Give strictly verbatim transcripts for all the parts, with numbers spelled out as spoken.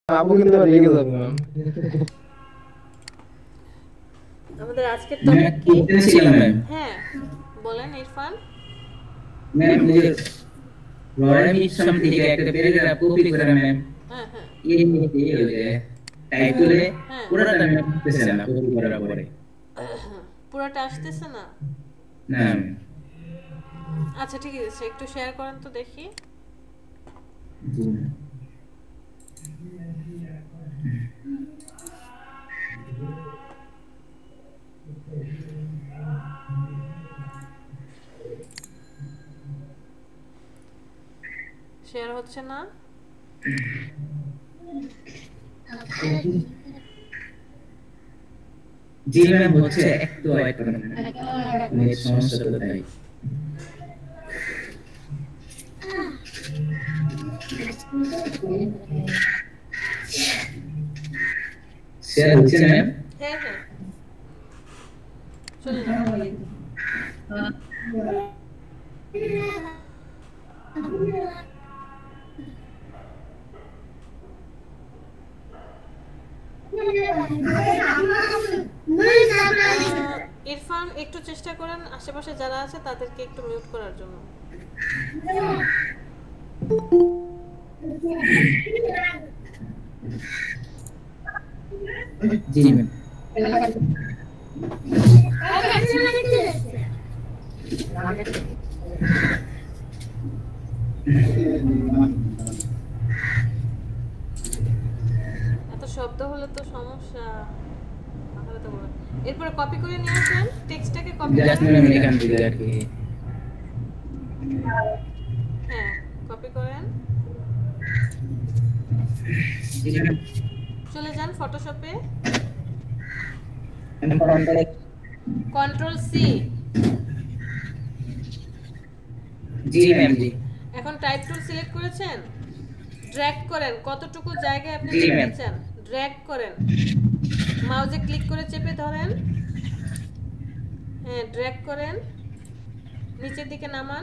আপু কিন্তু আবার রেগে যাবে ম্যাম। আমাদের আজকের ম্যাম টপিক কি? কোশ্চেন ছিল ম্যাম। হ্যাঁ, বলেন ইরফান। ম্যাম ওই যে লরেম ইপসম থেকে একটা প্যারাগ্রাফ কপি করে ম্যাম হ্যাঁ হ্যাঁ এই নিতে ওই যে টাইপ করে হ্যাঁ, পুরোটা ম্যাম বুঝতেছেন না কপি করার পরে। পুরোটা আসতেছে না। না ম্যাম। আচ্ছা ঠিক আছে, একটু শেয়ার করেন তো দেখি। জি ম্যাম। শেয়ার হচ্ছে না। জি ম্যাম হচ্ছে একটু ওয়েট করেন ম্যাম। নেট সমস্যা তো তাই। শেয়ার হচ্ছে ম্যাম। হ্যাঁ হ্যাঁ, চলে যান। আহ, ইরফান একটু চেষ্টা করেন আশেপাশে যারা আছে তাদেরকে একটু মিউট করার জন্য। জি ম্যাম। এত শব্দ হলে তো সমস্যা। তাহলে তো বলুন। এরপরে কপি করে নিয়ে আসেন, টেক্সটটাকে কপি জাস্ট করেন। ম্যাম এখান থেকে আর কি। হ্যাঁ, কপি করেন। জি ম্যাম। চলে যান ফটোশপে। Ma'am contact. Control C. জি ম্যাম জি। এখন টাইপ টুল সিলেক্ট করেছেন। ড্র্যাগ করেন কতটুকু জায়গায় আপনি জি লিখতে ম্যাম। চান। ড্র্যাগ করেন, মাউসে ক্লিক করে চেপে ধরেন। হ্যাঁ, ড্র্যাগ করেন, নিচের দিকে নামান।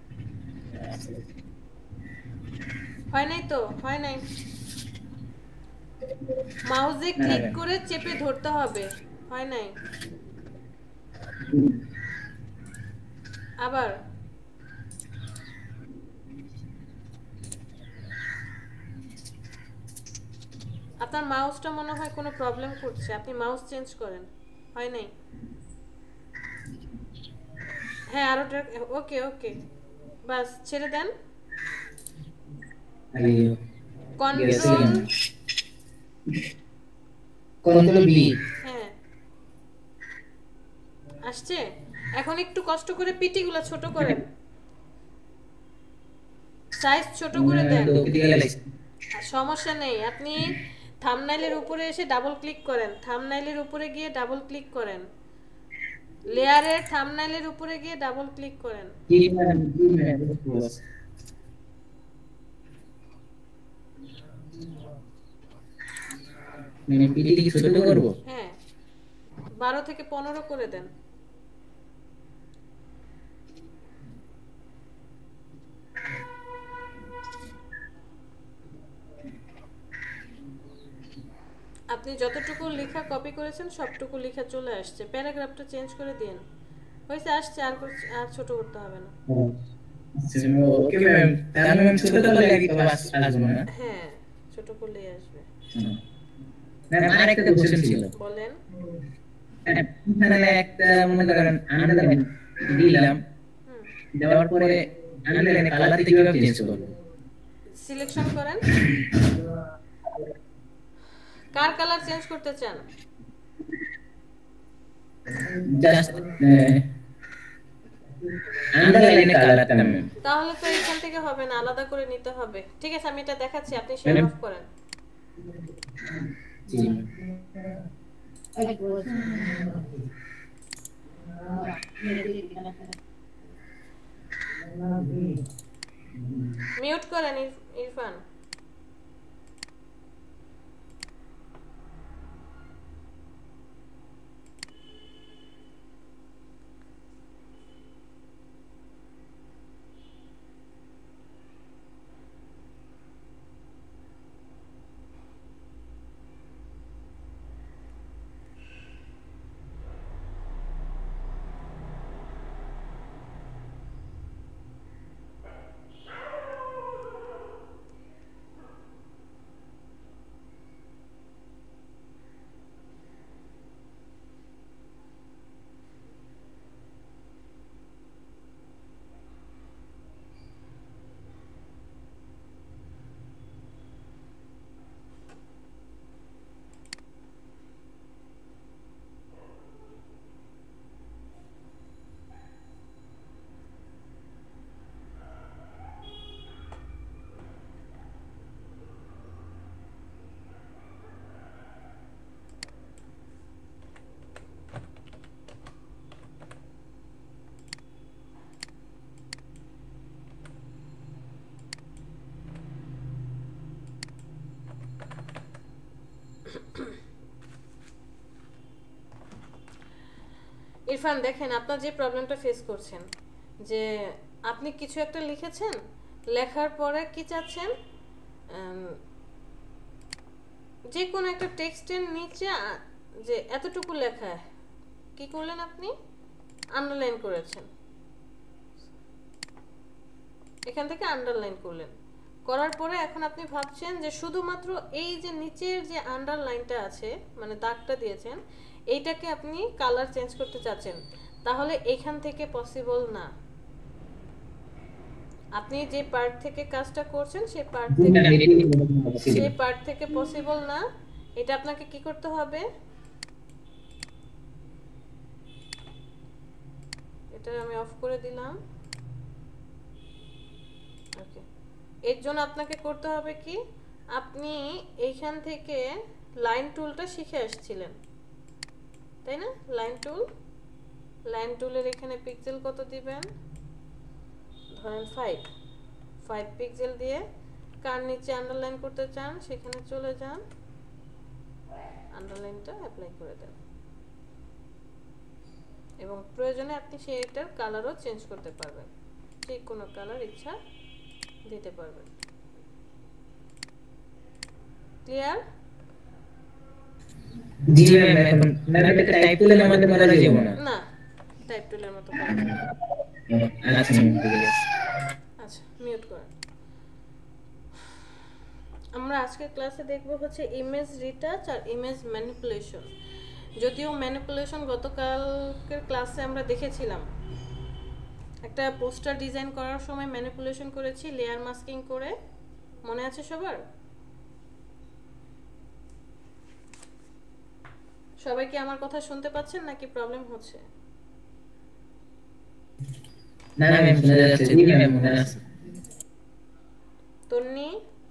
হয় নাই তো, হয় নাই। মাউসে না ক্লিক ম্যাম। করে চেপে ধরতে হবে। হয় নাই। আবার। আপনার মাউসটা মনে হয় কোনো প্রবলেম করছে, আপনি মাউস চেঞ্জ করেন। হয় নাই। হ্যাঁ, আরো ড্র্যাগ। ওকে ওকে, বাস ছেড়ে দেন। আইয়ো গেছে কন্ট্রোল। ম্যাম। Control B. হ্যাঁ, আসছে। এখন একটু কষ্ট করে পিটিগুলো ছোট করেন, সাইজ ছোট করে দেন। তো কেটে গেছে। আর সমস্যা নেই, আপনি থাম্বনেইলের উপরে এসে ডাবল ক্লিক করেন, থাম্বনেইলের উপরে গিয়ে ডাবল ক্লিক করেন, লেয়ারের থাম্বনেইলের উপরে গিয়ে ডাবল ক্লিক করেন। জি ম্যাম জি ম্যাম বস। মানে পিটি কি ছোট করব? হ্যাঁ, বারো থেকে পনেরো করে দেন। আপনি যতটুকু লেখা কপি করেছেন সবটুকু লেখা চলে আসছে, প্যারাগ্রাফটা চেঞ্জ করে দিন। হয়েছে, আসছে। আর কর- আর ছোট করতে হবে না। Okay ma'am. তাহলে ম্যাম ছোট করলে আগে তো বাস আসবো না। হ্যাঁ, ছোট করলেই আসবে। ম্যাম আরেকটা কোশ্চেন ছিল। বলেন। এখানে একটা মনে করেন আন্ডারলাইন দিলাম, হুম, দেওয়ার পরে আন্ডারলাইনে কালারটা কিভাবে চেঞ্জ করব? সিলেকশন করেন, কার কালার চেঞ্জ করতে চান। জাস্ট আন্ডারলাইনে কালারটা ম্যাম। তাহলে তো এখান থেকে হবে না, আলাদা করে নিতে হবে। ঠিক আছে, আমি এটা দেখাচ্ছি, আপনি শেয়ার ম্যাম অফ করেন। জি মিউট করেন ইর- ইরফান। ইরফান দেখেন আপনার যে প্রবলেমটা ফেস করছেন যে আপনি কিছু একটা লিখেছেন, লেখার পরে কি চাচ্ছেন, যে কোনো একটা টেক্সটের নিচে যে এতটুকু লেখা, কি করলেন আপনি আন্ডারলাইন করেছেন, এখান থেকে আন্ডারলাইন করলেন, করার পরে এখন আপনি ভাবছেন যে শুধুমাত্র এই যে নিচের যে আন্ডারলাইনটা আছে মানে দাগটা দিয়েছেন এইটাকে আপনি কালার চেঞ্জ করতে চাচ্ছেন, তাহলে এখান থেকে পসিবল না। আপনি যে পার্ট থেকে কাজটা করছেন সেই পার্ট থেকে সেই পার্ট থেকে পসিবল না। এটা আপনাকে কি করতে হবে, এটা আমি অফ করে দিলাম। ওকে, এর জন্য আপনাকে করতে হবে কি, আপনি এইখান থেকে লাইন টুলটা শিখে আসছিলেন তাই না? লাইন টুল, লাইন টুলের এখানে পিক্সেল কত দিবেন, ধরেন ফাইভ ফাইভ পিক্সেল দিয়ে কার নিচে আন্ডারলাইন করতে চান সেখানে চলে যান, আন্ডারলাইনটা অ্যাপ্লাই করে দেন এবং প্রয়োজনে আপনি সেইটার কালারও চেঞ্জ করতে পারবেন, যে কোনো কালার ইচ্ছা দিতে পারবেন। ক্লিয়ার? জি ম্যাম, এখন ম্যাম এটা টাইপ টুলের মধ্যে করা যাবে না? না, টাইপ টুলের মতো করা যাবে না। আচ্ছা ম্যাম, ঠিক আছে। আচ্ছা, মিউট করেন। আমরা আজকের ক্লাসে দেখব হচ্ছে ইমেজ রিটাচ আর ইমেজ ম্যানিপুলেশন। যদিও ম্যানিপুলেশন গতকালকের ক্লাসে আমরা দেখেছিলাম, একটা পোস্টার ডিজাইন করার সময় ম্যানিপুলেশন করেছি লেয়ার মাস্কিং করে, মনে আছে সবার? সবাই কি আমার কথা শুনতে পাচ্ছেন নাকি প্রবলেম হচ্ছে? না ম্যাম, শোনা যাচ্ছে। জি ম্যাম, মনে আছে। তন্নি?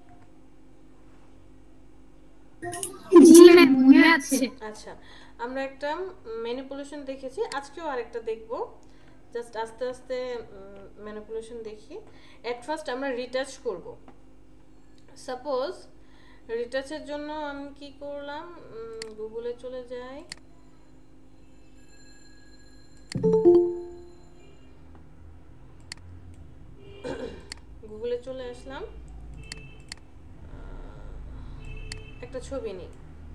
জি ম্যাম, মনে আছে। আচ্ছা, আমরা একটা ম্যানিপুলেশন দেখেছি, আজকেও আরেকটা দেখব। জাস্ট আস্তে আস্তে ম্যানিপুলেশন দেখি। এট ফার্স্ট আমরা রিটাচ করব। সাপোজ রিটাচের জন্য আমি কি করলাম, গুগলে চলে যাই, গুগলে চলে আসলাম, একটা ছবি নিই,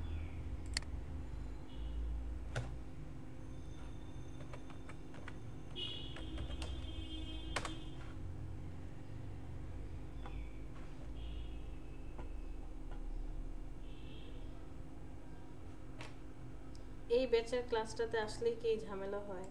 এই ব্যাচের ক্লাসটাতে আসলেই কি ঝামেলা হয়।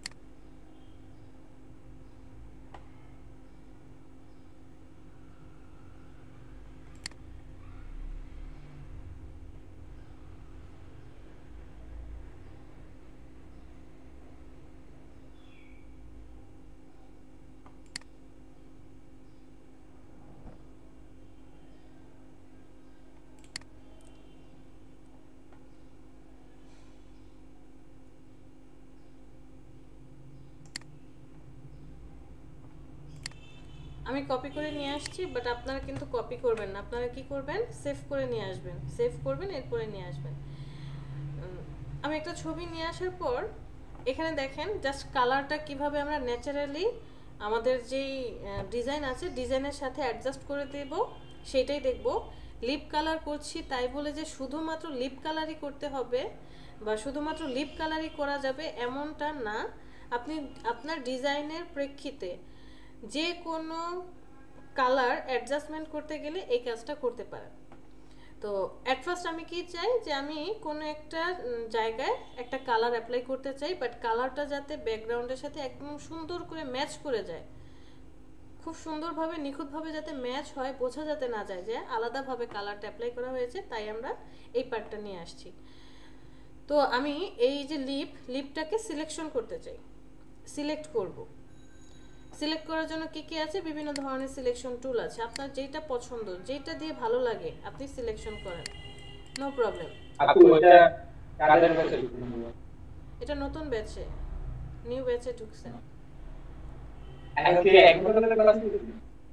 আমি কপি করে নিয়ে আসছি, বাট আপনারা কিন্তু কপি করবেন না, আপনারা কি করবেন, সেভ করে নিয়ে আসবেন, সেভ করবেন এরপরে নিয়ে আসবেন। আমি একটা ছবি নিয়ে আসার পর এখানে দেখেন জাস্ট কালারটা কিভাবে আমরা ন্যাচারালি আমাদের যেই ডিজাইন আছে ডিজাইনের সাথে অ্যাডজাস্ট করে দেব সেটাই দেখব। লিপ কালার করছি তাই বলে যে শুধুমাত্র লিপ কালারই করতে হবে বা শুধুমাত্র লিপ কালারই করা যাবে এমনটা না। আপনি আপনার ডিজাইনের প্রেক্ষিতে যে কোনো কালার অ্যাডজাস্টমেন্ট করতে গেলে এই কাজটা করতে পারেন। তো অ্যাট ফার্স্ট আমি কি চাই যে আমি কোনো একটা জায়গায় একটা কালার অ্যাপ্লাই করতে চাই, বাট কালারটা যাতে ব্যাকগ্রাউন্ডের সাথে একদম সুন্দর করে ম্যাচ করে যায়, খুব সুন্দরভাবে নিখুঁতভাবে যাতে ম্যাচ হয়, বোঝা যাতে না যায় যে আলাদাভাবে কালারটা অ্যাপ্লাই করা হয়েছে, তাই আমরা এই পার্টটা নিয়ে আসছি। তো আমি এই যে লিপ লিপটাকে সিলেকশন করতে চাই, সিলেক্ট করব। সিলেক্ট করার জন্য কি কি আছে, বিভিন্ন ধরনের সিলেকশন টুল আছে, আপনার যেটা পছন্দ যেটা দিয়ে ভালো লাগে আপনি সিলেকশন করেন, নো প্রবলেম। আপু এটা কাদের ব্যাচে ঢুকলো? এটা নতুন ব্যাচে, নিউ ব্যাচে ঢুকছে। এখন কি এক বছরের ক্লাস করতেছি?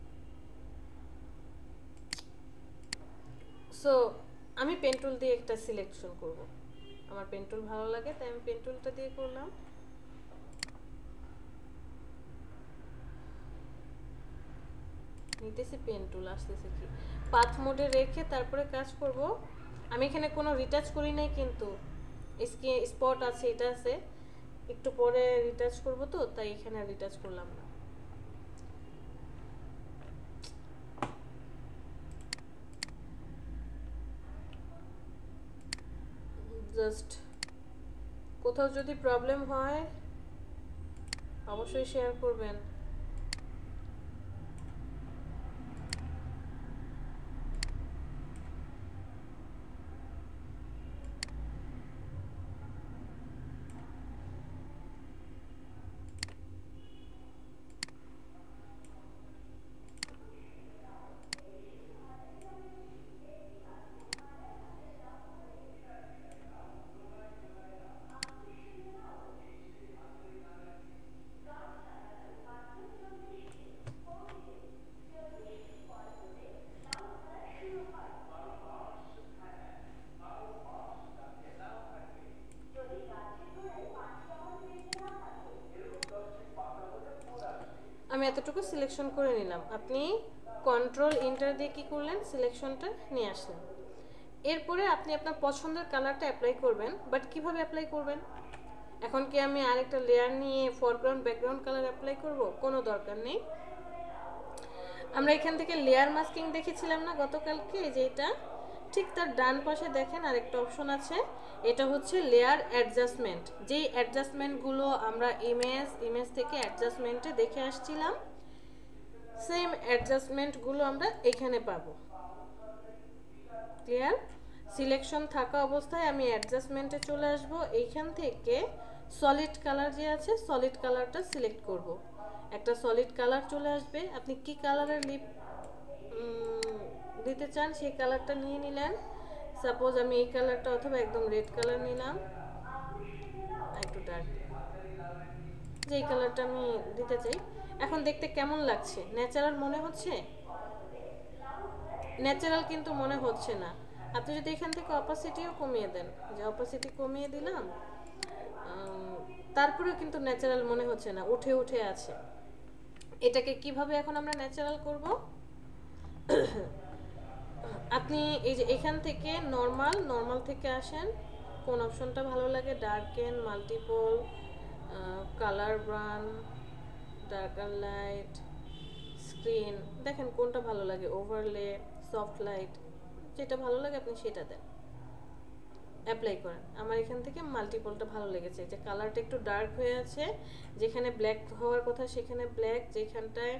সো আমি পেন টুল দিয়ে একটা সিলেকশন করব, আমার পেন টুল ভালো লাগে তাই আমি পেন টুলটা দিয়ে করলাম। নিতেছি পেন টুল, আসতেছে কি, পাথ মোডে রেখে তারপরে কাজ করব। আমি এখানে কোনো রিটাচ করি নাই, কিন্তু স্কিন স্পট আছে, এটা আছে, একটু পরে রিটাচ করব, তো তাই এখানে রিটাচ করলাম না। জাস্ট কোথাও যদি প্রবলেম হয় অবশ্যই শেয়ার করবেন। আমি এতটুকু সিলেকশন করে নিলাম, আপনি কন্ট্রোল এন্টার দিয়ে কী করলেন, সিলেকশনটা নিয়ে আসলেন। এরপরে আপনি আপনার পছন্দের কালারটা অ্যাপ্লাই করবেন। বাট কিভাবে অ্যাপ্লাই করবেন? এখন কি আমি আরেকটা লেয়ার নিয়ে ফরগ্রাউন্ড ব্যাকগ্রাউন্ড কালার অ্যাপ্লাই করব? কোনো দরকার নেই। আমরা এখান থেকে লেয়ার মাস্কিং দেখেছিলাম না গতকালকে, যে এটা ঠিক তার ডান পাশে দেখেন আরেকটা অপশন আছে, এটা হচ্ছে লেয়ার অ্যাডজাস্টমেন্ট। যেই অ্যাডজাস্টমেন্টগুলো আমরা ইমেজ ইমেজ থেকে অ্যাডজাস্টমেন্টে দেখে আসছিলাম, সেম অ্যাডজাস্টমেন্টগুলো আমরা এখানে পাবো। ক্লিয়ার? সিলেকশন থাকা অবস্থায় আমি অ্যাডজাস্টমেন্টে চলে আসব, এইখান থেকে সলিড কালার যে আছে সলিড কালারটা সিলেক্ট করব। একটা সলিড কালার চলে আসবে, আপনি কি কালারের লিপ দিতে চান সেই কালারটা নিয়ে নিলেন। সাপোজ আমি এই কালারটা অথবা একদম রেড কালার নিলাম, একটু ডার্ক, যে এই কালারটা আমি দিতে চাই। এখন দেখতে কেমন লাগছে? ন্যাচারাল মনে হচ্ছে? ন্যাচারাল কিন্তু মনে হচ্ছে না। আপনি যদি এখান থেকে অপাসিটিও কমিয়ে দেন, যে অপাসিটি কমিয়ে দিলাম, তারপরেও কিন্তু ন্যাচারাল মনে হচ্ছে না, উঠে উঠে আছে। এটাকে কিভাবে এখন আমরা ন্যাচারাল করব? আপনি এই যে এখান থেকে নর্মাল নর্মাল থেকে আসেন, কোন অপশনটা ভালো লাগে, darken, multiple, colour burn, darker light, screen, দেখেন কোনটা ভালো লাগে, ওভারলে, সফট লাইট, যেটা ভালো লাগে আপনি সেটা দেন, অ্যাপ্লাই করেন। আমার এখান থেকে মাল্টিপলটা ভালো লেগেছে, যে কালারটা একটু ডার্ক হয়ে আছে, যেখানে ব্ল্যাক হওয়ার কথা সেখানে ব্ল্যাক, যেখানটায়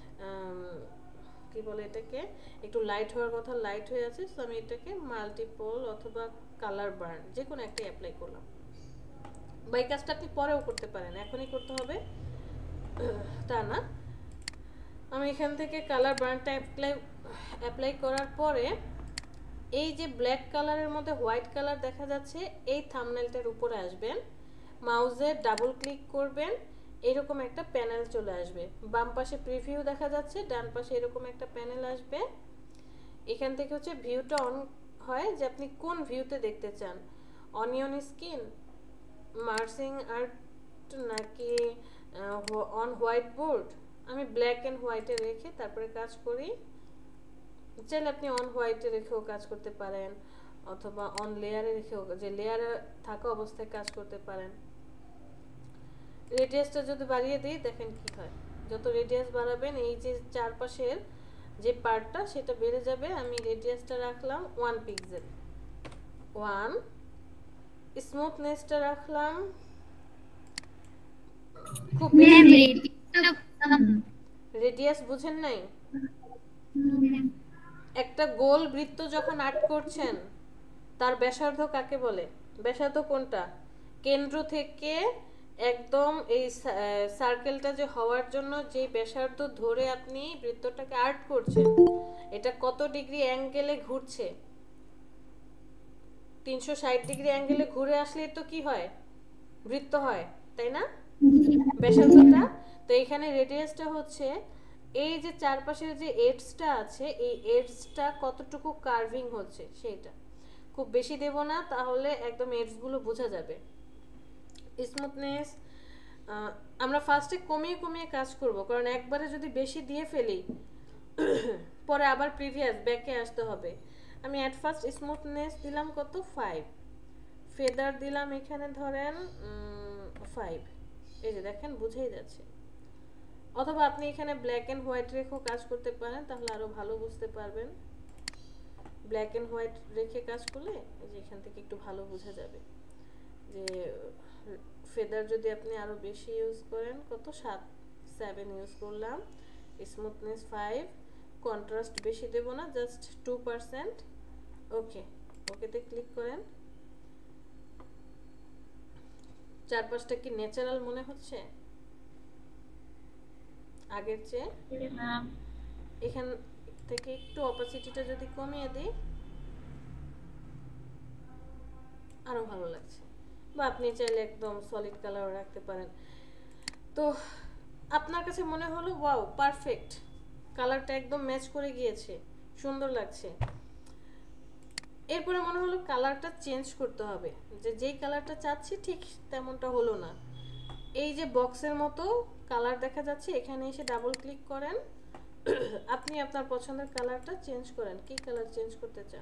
কি বলে এটাকে একটু লাইট হওয়ার কথা লাইট হয়ে আছে। সো আমি এটাকে মাল্টিপল অথবা কালার বার্ন যে কোনো একটা অ্যাপ্লাই করলাম। বা এই কাজটা আপনি পরেও করতে পারেন, এখনই করতে হবে তা না। আমি এখান থেকে কালার বার্নটা অ্যাপ্লাই অ্যাপ্লাই করার পরে এই যে ব্ল্যাক কালারের মধ্যে হোয়াইট কালার দেখা যাচ্ছে, এই থাম্বনেলটার উপরে আসবেন, মাউসে ডাবল ক্লিক করবেন, এরকম একটা প্যানেল চলে আসবে। বাম পাশে প্রিভিউ দেখা যাচ্ছে, ডান পাশে এরকম একটা প্যানেল আসবে। এখান থেকে হচ্ছে ভিউটা অন হয়, যে আপনি কোন ভিউতে দেখতে চান, অনিয়ন স্কিন, মার্সিং আর্ট, নাকি অন হোয়াইট বোর্ড। আমি ব্ল্যাক অ্যান্ড হোয়াইটে রেখে তারপরে কাজ করি। চাইলে আপনি অন হোয়াইটে রেখেও কাজ করতে পারেন, অথবা অন লেয়ারে রেখেও, যে লেয়ারে থাকা অবস্থায় কাজ করতে পারেন। রেডিয়াসটা যদি বাড়িয়ে দিই দেখেন কি হয়, যত রেডিয়াস বাড়াবেন এই যে চারপাশের যে পার্টটা সেটা বেড়ে যাবে। আমি রেডিয়াসটা রাখলাম ওয়ান পিক্সেল, ওয়ান, স্মুথনেসটা রাখলাম খুব বেশি। রেডিয়াস বুঝেন নাই? একটা গোল বৃত্ত যখন আর্ট করছেন তার ব্যাসার্ধ কাকে বলে? ব্যাসার্ধ কোনটা? কেন্দ্র থেকে একদম এই সার্কেলটা যে হওয়ার জন্য যে ব্যাসার্ধ ধরে আপনি বৃত্তটাকে আর্ট করছেন, এটা কত ডিগ্রি অ্যাঙ্গেলে ঘুরছে? তিনশো ষাট ডিগ্রি অ্যাঙ্গেলে ঘুরে আসলে তো কি হয়, বৃত্ত হয়, তাই না? ব্যাসার্ধটা। তো এখানে রেডিয়াসটা হচ্ছে এই যে চারপাশের যে এডজটা আছে, এই এডজটা কতটুকু কার্ভিং হচ্ছে সেইটা। খুব বেশি দেব না, তাহলে একদম এডজগুলো বোঝা যাবে। স্মুথনেস আমরা ফার্স্টে কমিয়ে কমিয়ে কাজ করব, কারণ একবারে যদি বেশি দিয়ে ফেলি পরে আবার প্রিভিয়াস ব্যাকে আসতে হবে। আমি অ্যাট ফার্স্ট স্মুথনেস দিলাম কত ফাইভ, ফেদার দিলাম এখানে ধরেন ফাইভ, এই যে দেখেন বুঝেই যাচ্ছে। অথবা আপনি এখানে ব্ল্যাক অ্যান্ড হোয়াইট রেখেও কাজ করতে পারেন, তাহলে আরও ভালো বুঝতে পারবেন। ব্ল্যাক অ্যান্ড হোয়াইট রেখে কাজ করলে এই যে এখান থেকে একটু ভালো বোঝা যাবে যে ফেদার যদি আপনি আরও বেশি ইউজ করেন, কত সাত সেভেন ইউজ করলাম, স্মুথনেস ফাইভ, কন্ট্রাস্ট বেশি দেব না, জাস্ট টু পার্সেন্ট। ওকে, ওকেতে ক্লিক করেন। চারপাশটা কি ন্যাচারাল মনে হচ্ছে আগের চেয়ে? এখান থেকে একটু অপাসিটিটা যদি কমিয়ে দিই আরো ভালো লাগছে, বা আপনি চাইলে একদম সলিড কালার রাখতে পারেন। তো আপনার কাছে মনে হলো ওয়াও পারফেক্ট, কালারটা একদম ম্যাচ করে গিয়েছে, সুন্দর লাগছে। এরপরে মনে হলো কালারটা চেঞ্জ করতে হবে, যে যেই কালারটা চাচ্ছি ঠিক তেমনটা হলো না। এই যে বক্সের মতো কালার দেখা যাচ্ছে, এখানে এসে ডাবল ক্লিক করেন, আপনি আপনার পছন্দের কালারটা চেঞ্জ করেন। কি কালার চেঞ্জ করতে চান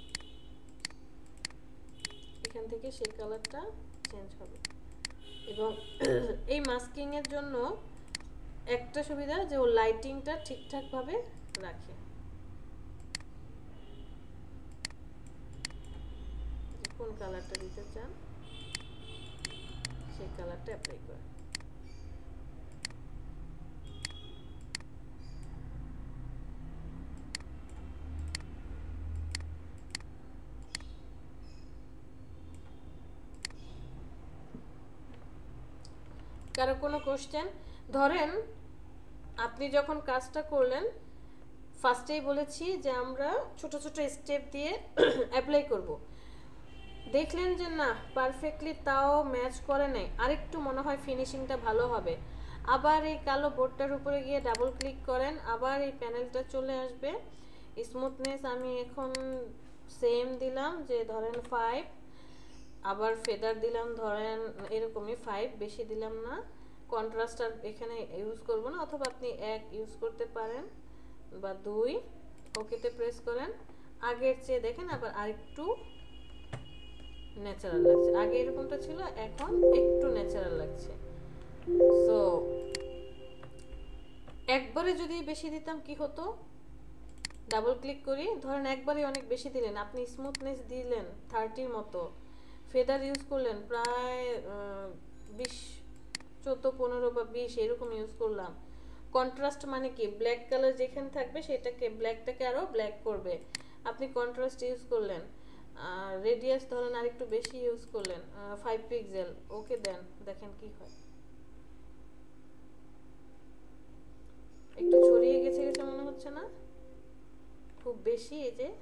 এখান থেকে সেই কালারটা চেঞ্জ হবে। এবং এই মাস্কিং এর জন্য একটা সুবিধা যে ও লাইটিংটা ঠিকঠাক ভাবে রাখে। কোন কালারটা দিতে চান সেই কালারটা অ্যাপ্লাই করেন। কারো কোনো কোশ্চেন? ধরেন আপনি যখন কাজটা করলেন, ফার্স্টেই বলেছি যে আমরা ছোট ছোট স্টেপ দিয়ে অ্যাপ্লাই করব, দেখলেন যে না পারফেক্টলি তাও ম্যাচ করে নাই, আরেকটু মনে হয় ফিনিশিংটা ভালো হবে, আবার এই কালো বোর্ডটার উপরে গিয়ে ডাবল ক্লিক করেন, আবার এই প্যানেলটা চলে আসবে। স্মুথনেস আমি এখন সেম দিলাম, যে ধরেন ফাইভ, আবার ফেদার দিলাম ধরেন এরকমই ফাইভ, বেশি দিলাম না। কন্ট্রাস্ট আর এখানে ইউজ করব না, অথবা আপনি এক ইউজ করতে পারেন বা দুই। ওকেতে প্রেস করেন। আগের চেয়ে দেখেন আবার আরেকটু ন্যাচারাল লাগছে, আগে এরকমটা ছিল এখন একটু ন্যাচারাল লাগছে। সো একবারে যদি বেশি দিতাম কি হতো, ডাবল ক্লিক করি, ধরেন একবারে অনেক বেশি দিলেন, আপনি স্মুথনেস দিলেন থার্টির মতো, ফেদার ইউজ করলেন প্রায় বিশ চোদ্দো পনেরো বা বিশ এরকম ইউজ করলাম। কন্ট্রাস্ট মানে কি, ব্ল্যাক কালার যেখানে থাকবে সেটাকে ব্ল্যাকটাকে আরও ব্ল্যাক করবে, আপনি কন্ট্রাস্ট ইউজ করলেন। আর রেডিয়াস ধরেন আর একটু বেশি ইউজ করলেন, ফাইভ পিক্সেল, ওকে দেন, দেখেন কি হয়। একটু ছড়িয়ে গেছে গেছে মনে হচ্ছে না খুব বেশি? এই যে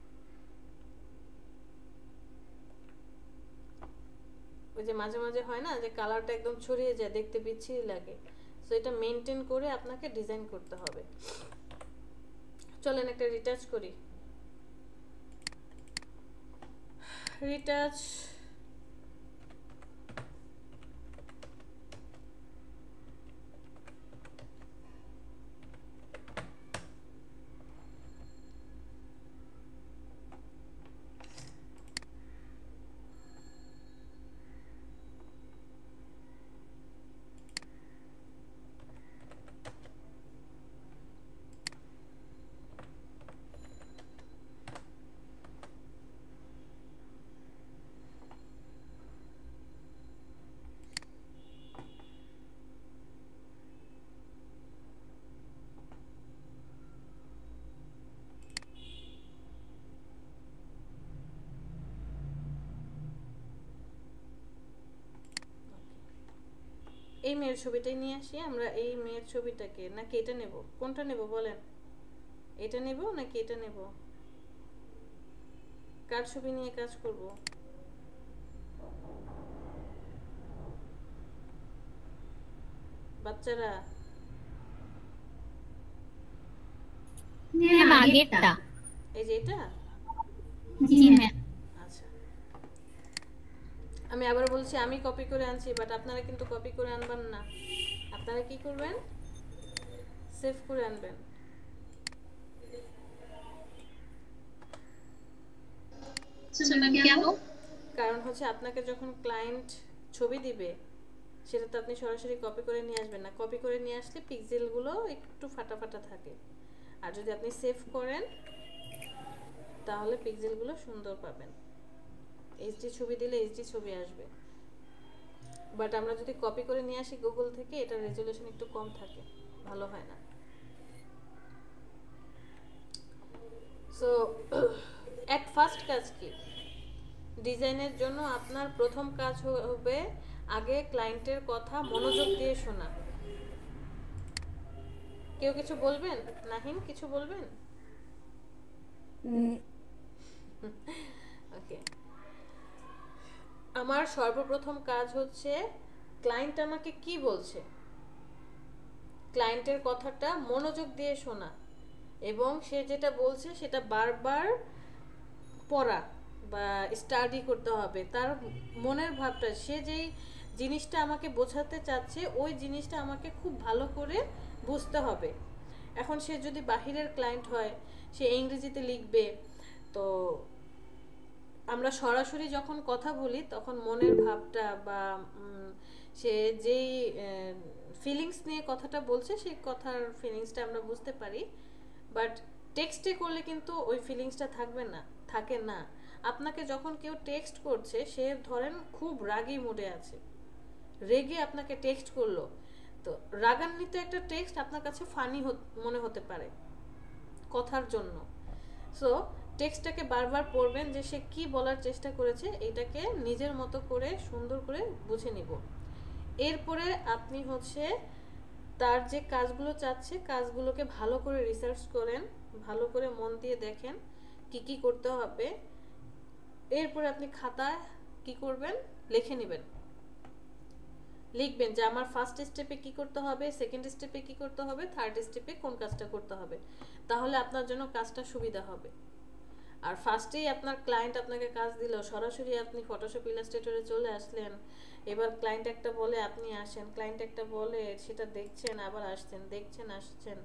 ওই যে মাঝে মাঝে হয় না যে কালারটা একদম ছড়িয়ে যায়, দেখতে বিচ্ছিরি লাগে। সো এটা মেনটেন করে আপনাকে ডিজাইন করতে হবে। চলেন একটা রিটাচ করি। রিটাচ এই মেয়ের ছবিটাই নিয়ে আসি আমরা। এই মেয়ের ছবিটাকে নাকি এটা নেব, কোনটা নেব বলেন? এটা নেব নাকি এটা নেব? কার ছবি নিয়ে কাজ করব? বাচ্চারা ম্যাম আগেরটা। এই যে এটা? জি ম্যাম। আচ্ছা, আমি আবার বলছি আমি কপি করে আনছি, বাট আপনারা কিন্তু কপি করে আনবেন না। আপনারা কি করবেন, সেভ করে আনবেন। सो मैम क्या हो কারণ হচ্ছে আপনাকে যখন ক্লায়েন্ট ছবি দিবে সেটা তো আপনি সরাসরি কপি করে নিয়ে আসবেন না, কপি করে নিয়ে আসলে পিক্সেলগুলো একটু ফাটা ফাটা থাকে, আর যদি আপনি সেভ করেন তাহলে পিক্সেলগুলো সুন্দর পাবেন। এইচডি ছবি দিলে এইচডি ছবি আসবে, বাট আমরা যদি কপি করে নিয়ে আসি গুগল থেকে এটা রেজুলেশন একটু কম থাকে, ভালো হয় না। সো এট ফার্স্ট কাজ কি, ডিজাইনের জন্য আপনার প্রথম কাজ হবে আগে ক্লায়েন্টের কথা মনোযোগ দিয়ে শোনা। কেউ কিছু বলবেন? নাহিন কিছু বলবেন? ওকে, আমার সর্বপ্রথম কাজ হচ্ছে ক্লায়েন্ট আমাকে কি বলছে, ক্লায়েন্টের কথাটা মনোযোগ দিয়ে শোনা এবং সে যেটা বলছে সেটা বারবার পড়া বা স্টাডি করতে হবে, তার মনের ভাবটা, সে যেই জিনিসটা আমাকে বোঝাতে চাচ্ছে ওই জিনিসটা আমাকে খুব ভালো করে বুঝতে হবে। এখন সে যদি বাহিরের ক্লায়েন্ট হয়, সে ইংরেজিতে লিখবে, তো আমরা সরাসরি যখন কথা বলি তখন মনের ভাবটা বা সে যেই ফিলিংস নিয়ে কথাটা বলছে সেই কথার ফিলিংসটা আমরা বুঝতে পারি, বাট টেক্সটে করলে কিন্তু ওই ফিলিংসটা থাকবে না, থাকে না। আপনাকে যখন কেউ টেক্সট করছে, সে ধরেন খুব রাগী মুডে আছে, রেগে আপনাকে টেক্সট করলো, তো রাগান্বিত একটা টেক্সট আপনার কাছে ফানি মনে হতে পারে কথার জন্য। সো টেক্সটটাকে বারবার পড়বেন যে সে কি বলার চেষ্টা করেছে, এটাকে নিজের মতো করে সুন্দর করে বুঝে নিব। এরপরে আপনি হচ্ছে তার যে কাজগুলো চাচ্ছে কাজগুলোকে ভালো করে রিসার্চ করেন, ভালো করে মন দিয়ে দেখেন কি কি করতে হবে। এরপরে আপনি খাতায় কি করবেন, লিখে নেবেন, লিখবেন যে আমার ফার্স্ট স্টেপে কি করতে হবে, সেকেন্ড স্টেপে কি করতে হবে, থার্ড স্টেপে কোন কাজটা করতে হবে, তাহলে আপনার জন্য কাজটা সুবিধা হবে। আর ফার্স্টেই আপনার ক্লায়েন্ট আপনাকে কাজ দিল, সরাসরি আপনি ফটোশপ ইলাস্ট্রেটরে চলে আসলেন, এবার ক্লায়েন্ট একটা বলে আপনি আসেন, ক্লায়েন্ট একটা বলে সেটা দেখছেন আবার আসছেন, দেখছেন আসছেন,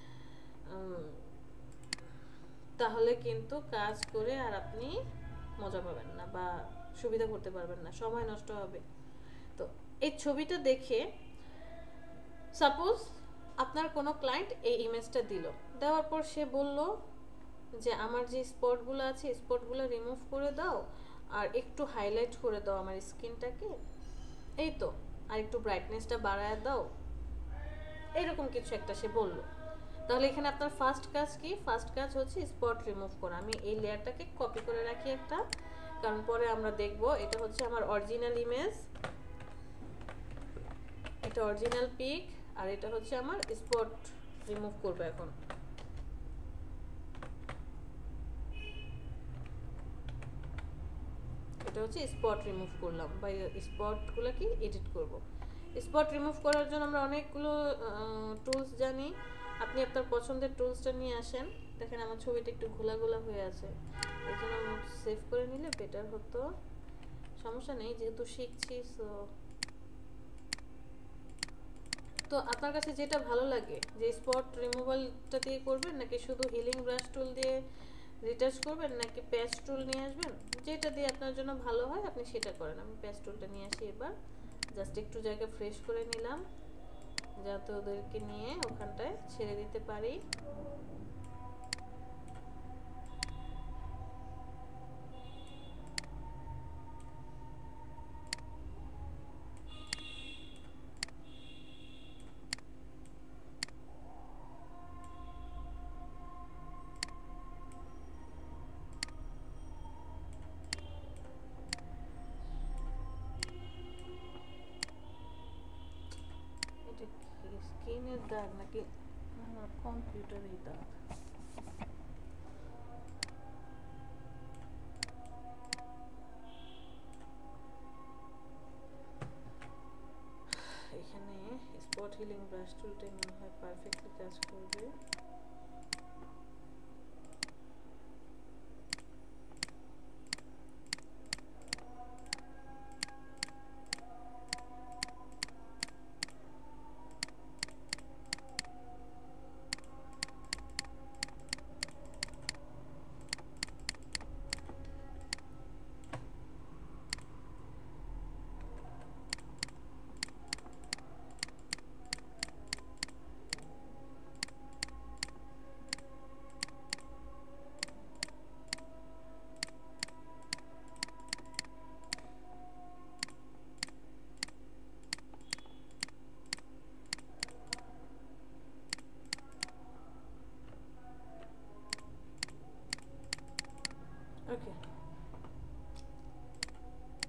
তাহলে কিন্তু কাজ করে আর আপনি মজা পাবেন না বা সুবিধা করতে পারবেন না, সময় নষ্ট হবে। তো এই ছবিটা দেখে সাপোজ আপনার কোনো ক্লায়েন্ট এই ইমেজটা দিল, দেওয়ার পর সে বলল যে আমার যে স্পটগুলো আছে স্পটগুলো রিমুভ করে দাও আর একটু হাইলাইট করে দাও আমার স্কিনটাকে, এই তো, আর একটু ব্রাইটনেসটা বাড়ায় দাও, এরকম কিছু একটা সে বলল। তাহলে এখানে আপনার ফার্স্ট কাজ কি, ফার্স্ট কাজ হচ্ছে স্পট রিমুভ করা। আমি এই লেয়ারটাকে কপি করে রাখি একটা, কারণ পরে আমরা দেখব এটা হচ্ছে আমার অরিজিনাল ইমেজ, এটা অরিজিনাল পিক, আর এটা হচ্ছে আমার স্পট রিমুভ করব। এখন এটা হচ্ছে স্পট রিমুভ করলাম বা স্পটগুলো কি এডিট করব। স্পট রিমুভ করার জন্য আমরা অনেকগুলো টুলস জানি, আপনি আপনার পছন্দের টুলসটা নিয়ে আসেন। দেখেন আমার ছবিটা একটু ঘোলা ঘোলা হয়ে আছে, এই জন্য সেভ করে নিলে বেটার হতো, সমস্যা নেই যেহেতু শিখছি। সো তো আপনার কাছে যেটা ভালো লাগে, যে স্পট রিমুভালটা দিয়ে করবেন নাকি শুধু হিলিং ব্রাশ টুল দিয়ে রিটাচ করবেন নাকি প্যাচ টুল নিয়ে আসবেন, যেটা দিয়ে আপনার জন্য ভালো হয় আপনি সেটা করেন। আমি প্যাচ টুলটা নিয়ে আসি, এবার জাস্ট একটু জায়গা ফ্রেশ করে নিলাম যাতে ওদেরকে নিয়ে ওখানটায় ছেড়ে দিতে পারি। স্ক্রিনের দাগ নাকি আমার কম্পিউটারের দাগ? এখানে স্পট হিলিং ব্রাশ টুলটা মনে হয় পারফেক্টলি কাজ করবে।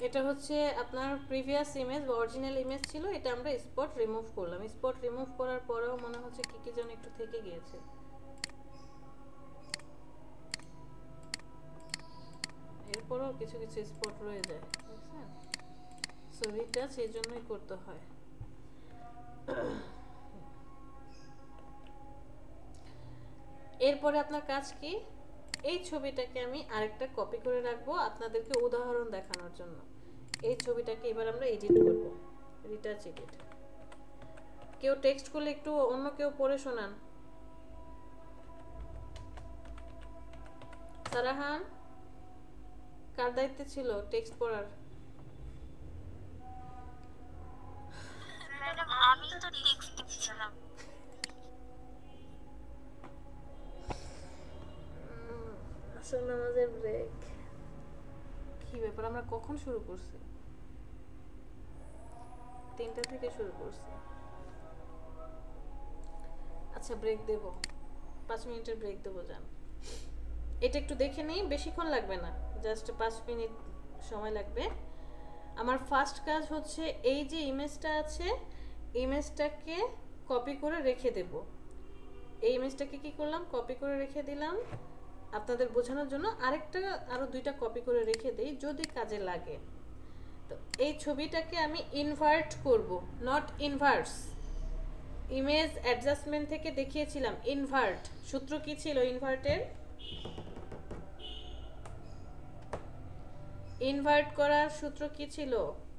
এটা হচ্ছে আপনার প্রিভিয়াস ইমেজ বা অরিজিনাল ইমেজ ছিল, এটা আমরা স্পট রিমুভ করলাম। স্পট রিমুভ করার পরেও মনে হচ্ছে কি কি যেন একটু থেকে গিয়েছে, এরপরও কিছু কিছু স্পট রয়ে যায়, বুঝছেন? সো রিটাচ এই জন্যই করতে হয়। এরপরে আপনার কাজ কি, এই ছবিটাকে আমি আরেকটা কপি করে রাখবো আপনাদেরকে উদাহরণ দেখানোর জন্য। এই ছবিটাকে এবার আমরা এডিট করব, রিটাচ এডিট। কেউ টেক্সট করলে একটু অন্য কেউ পড়ে শোনান। সারাহান, কার দায়িত্বে ছিল টেক্সট পড়ার? ম্যাডাম আমি তো টেক্সট দিচ্ছিলাম। আসল নামাজের ব্রেক কি ব্যাপার, আমরা কখন শুরু করছি? তিনটা থেকে শুরু করছি। আচ্ছা ব্রেক দেব, পাঁচ মিনিটের ব্রেক দেবো। যান, এটা একটু দেখে নেই, বেশিক্ষণ লাগবে না, জাস্ট পাঁচ মিনিট সময় লাগবে। আমার ফার্স্ট কাজ হচ্ছে এই যে ইমেজটা আছে, ইমেজটাকে কপি করে রেখে দেব। এই ইমেজটাকে কি করলাম, কপি করে রেখে দিলাম। আপনাদের বোঝানোর জন্য আরেকটা আরো দুইটা কপি করে রেখে দেই যদি কাজে লাগে। তো এই ছবিটাকে আমি ইনভার্ট করব, নট ইনভার্স। ইমেজ অ্যাডজাস্টমেন্ট থেকে দেখিয়েছিলাম ইনভার্ট, সূত্র কি ছিল ইনভার্টের? ইনভার্ট করার সূত্র কি ছিল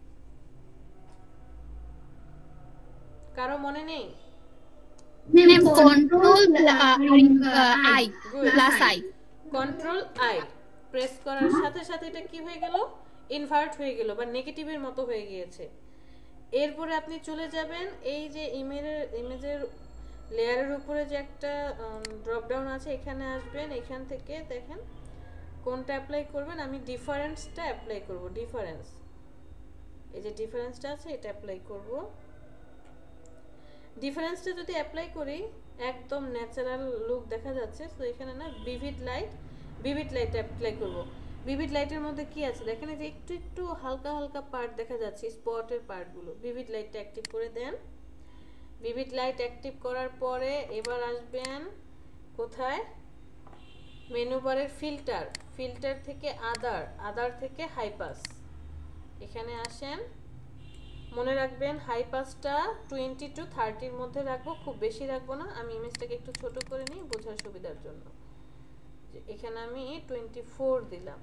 কারো মনে নেই? Ma'am control I plus I, control I press করার সাথে সাথে এটা কি হয়ে গেল, ইনভার্ট হয়ে গেল বা নেগেটিভের মতো হয়ে গিয়েছে। এরপরে আপনি চলে যাবেন এই যে ইমেজের ইমেজের লেয়ারের উপরে যে একটা ড্রপ ডাউন আছে, এখানে আসবেন। এখান থেকে দেখেন কোনটা অ্যাপ্লাই করবেন। আমি ডিফারেন্সটা অ্যাপ্লাই করব, ডিফারেন্স, এই যে ডিফারেন্সটা আছে এটা অ্যাপ্লাই করব। ডিফারেন্সটা যদি অ্যাপ্লাই করি একদম ন্যাচারাল লুক দেখা যাচ্ছে। তো এখানে না vivid light, vivid light apply করব। ভিভিড লাইটের মধ্যে কি আছে দেখেন, যে একটু একটু হালকা হালকা পার্ট দেখা যাচ্ছে, স্পটের পার্টগুলো। ভিভিড লাইটটা অ্যাক্টিভ করে দেন। ভিভিড লাইট অ্যাক্টিভ করার পরে এবার আসবেন কোথায়, মেনু বারের ফিল্টার, ফিল্টার থেকে আদার, আদার থেকে হাইপাস, এখানে আসেন। মনে রাখবেন হাইপাসটা টোয়েন্টি টু থার্টির মধ্যে রাখবো, খুব বেশি রাখবো না। আমি ইমেজটাকে একটু ছোট করে নিই বোঝার সুবিধার জন্য। এখানে আমি টোয়েন্টি ফোর দিলাম,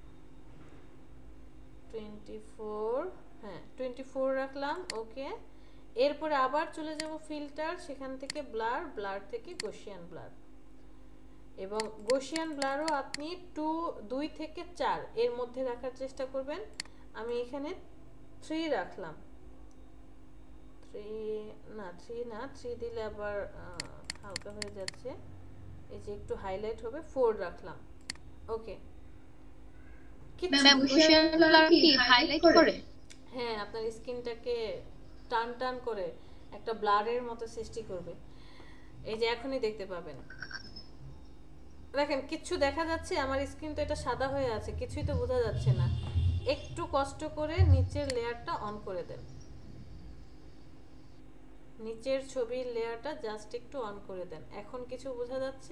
টোয়েন্টি ফোর, হ্যাঁ টোয়েন্টি ফোর রাখলাম, ওকে। এরপরে আবার চলে যাব ফিল্টার, সেখান থেকে ব্লার, ব্লার থেকে গসিয়ান ব্লার। এবং গসিয়ান ব্লারও আপনি টু দুই থেকে চার এর মধ্যে রাখার চেষ্টা করবেন। আমি এখানে থ্রি রাখলাম, থ্রি না থ্রি না থ্রি দিলে আবার হালকা হয়ে যাচ্ছে, এই যে একটু হাইলাইট হবে, ফোর রাখলাম, ওকে। হ্যাঁ আপনার স্কিনটাকে টান টান করে একটা ব্লারের মতো সৃষ্টি করবে। এই যে এখনই দেখতে পাবেন, দেখেন কিচ্ছু দেখা যাচ্ছে, আমার স্কিন তো এটা সাদা হয়ে আছে, কিছুই তো বোঝা যাচ্ছে না। একটু কষ্ট করে নিচের লেয়ারটা অন করে দেন, নিচের ছবির লেয়ারটা জাস্ট একটু অন করে দেন। এখন কিছু বোঝা যাচ্ছে?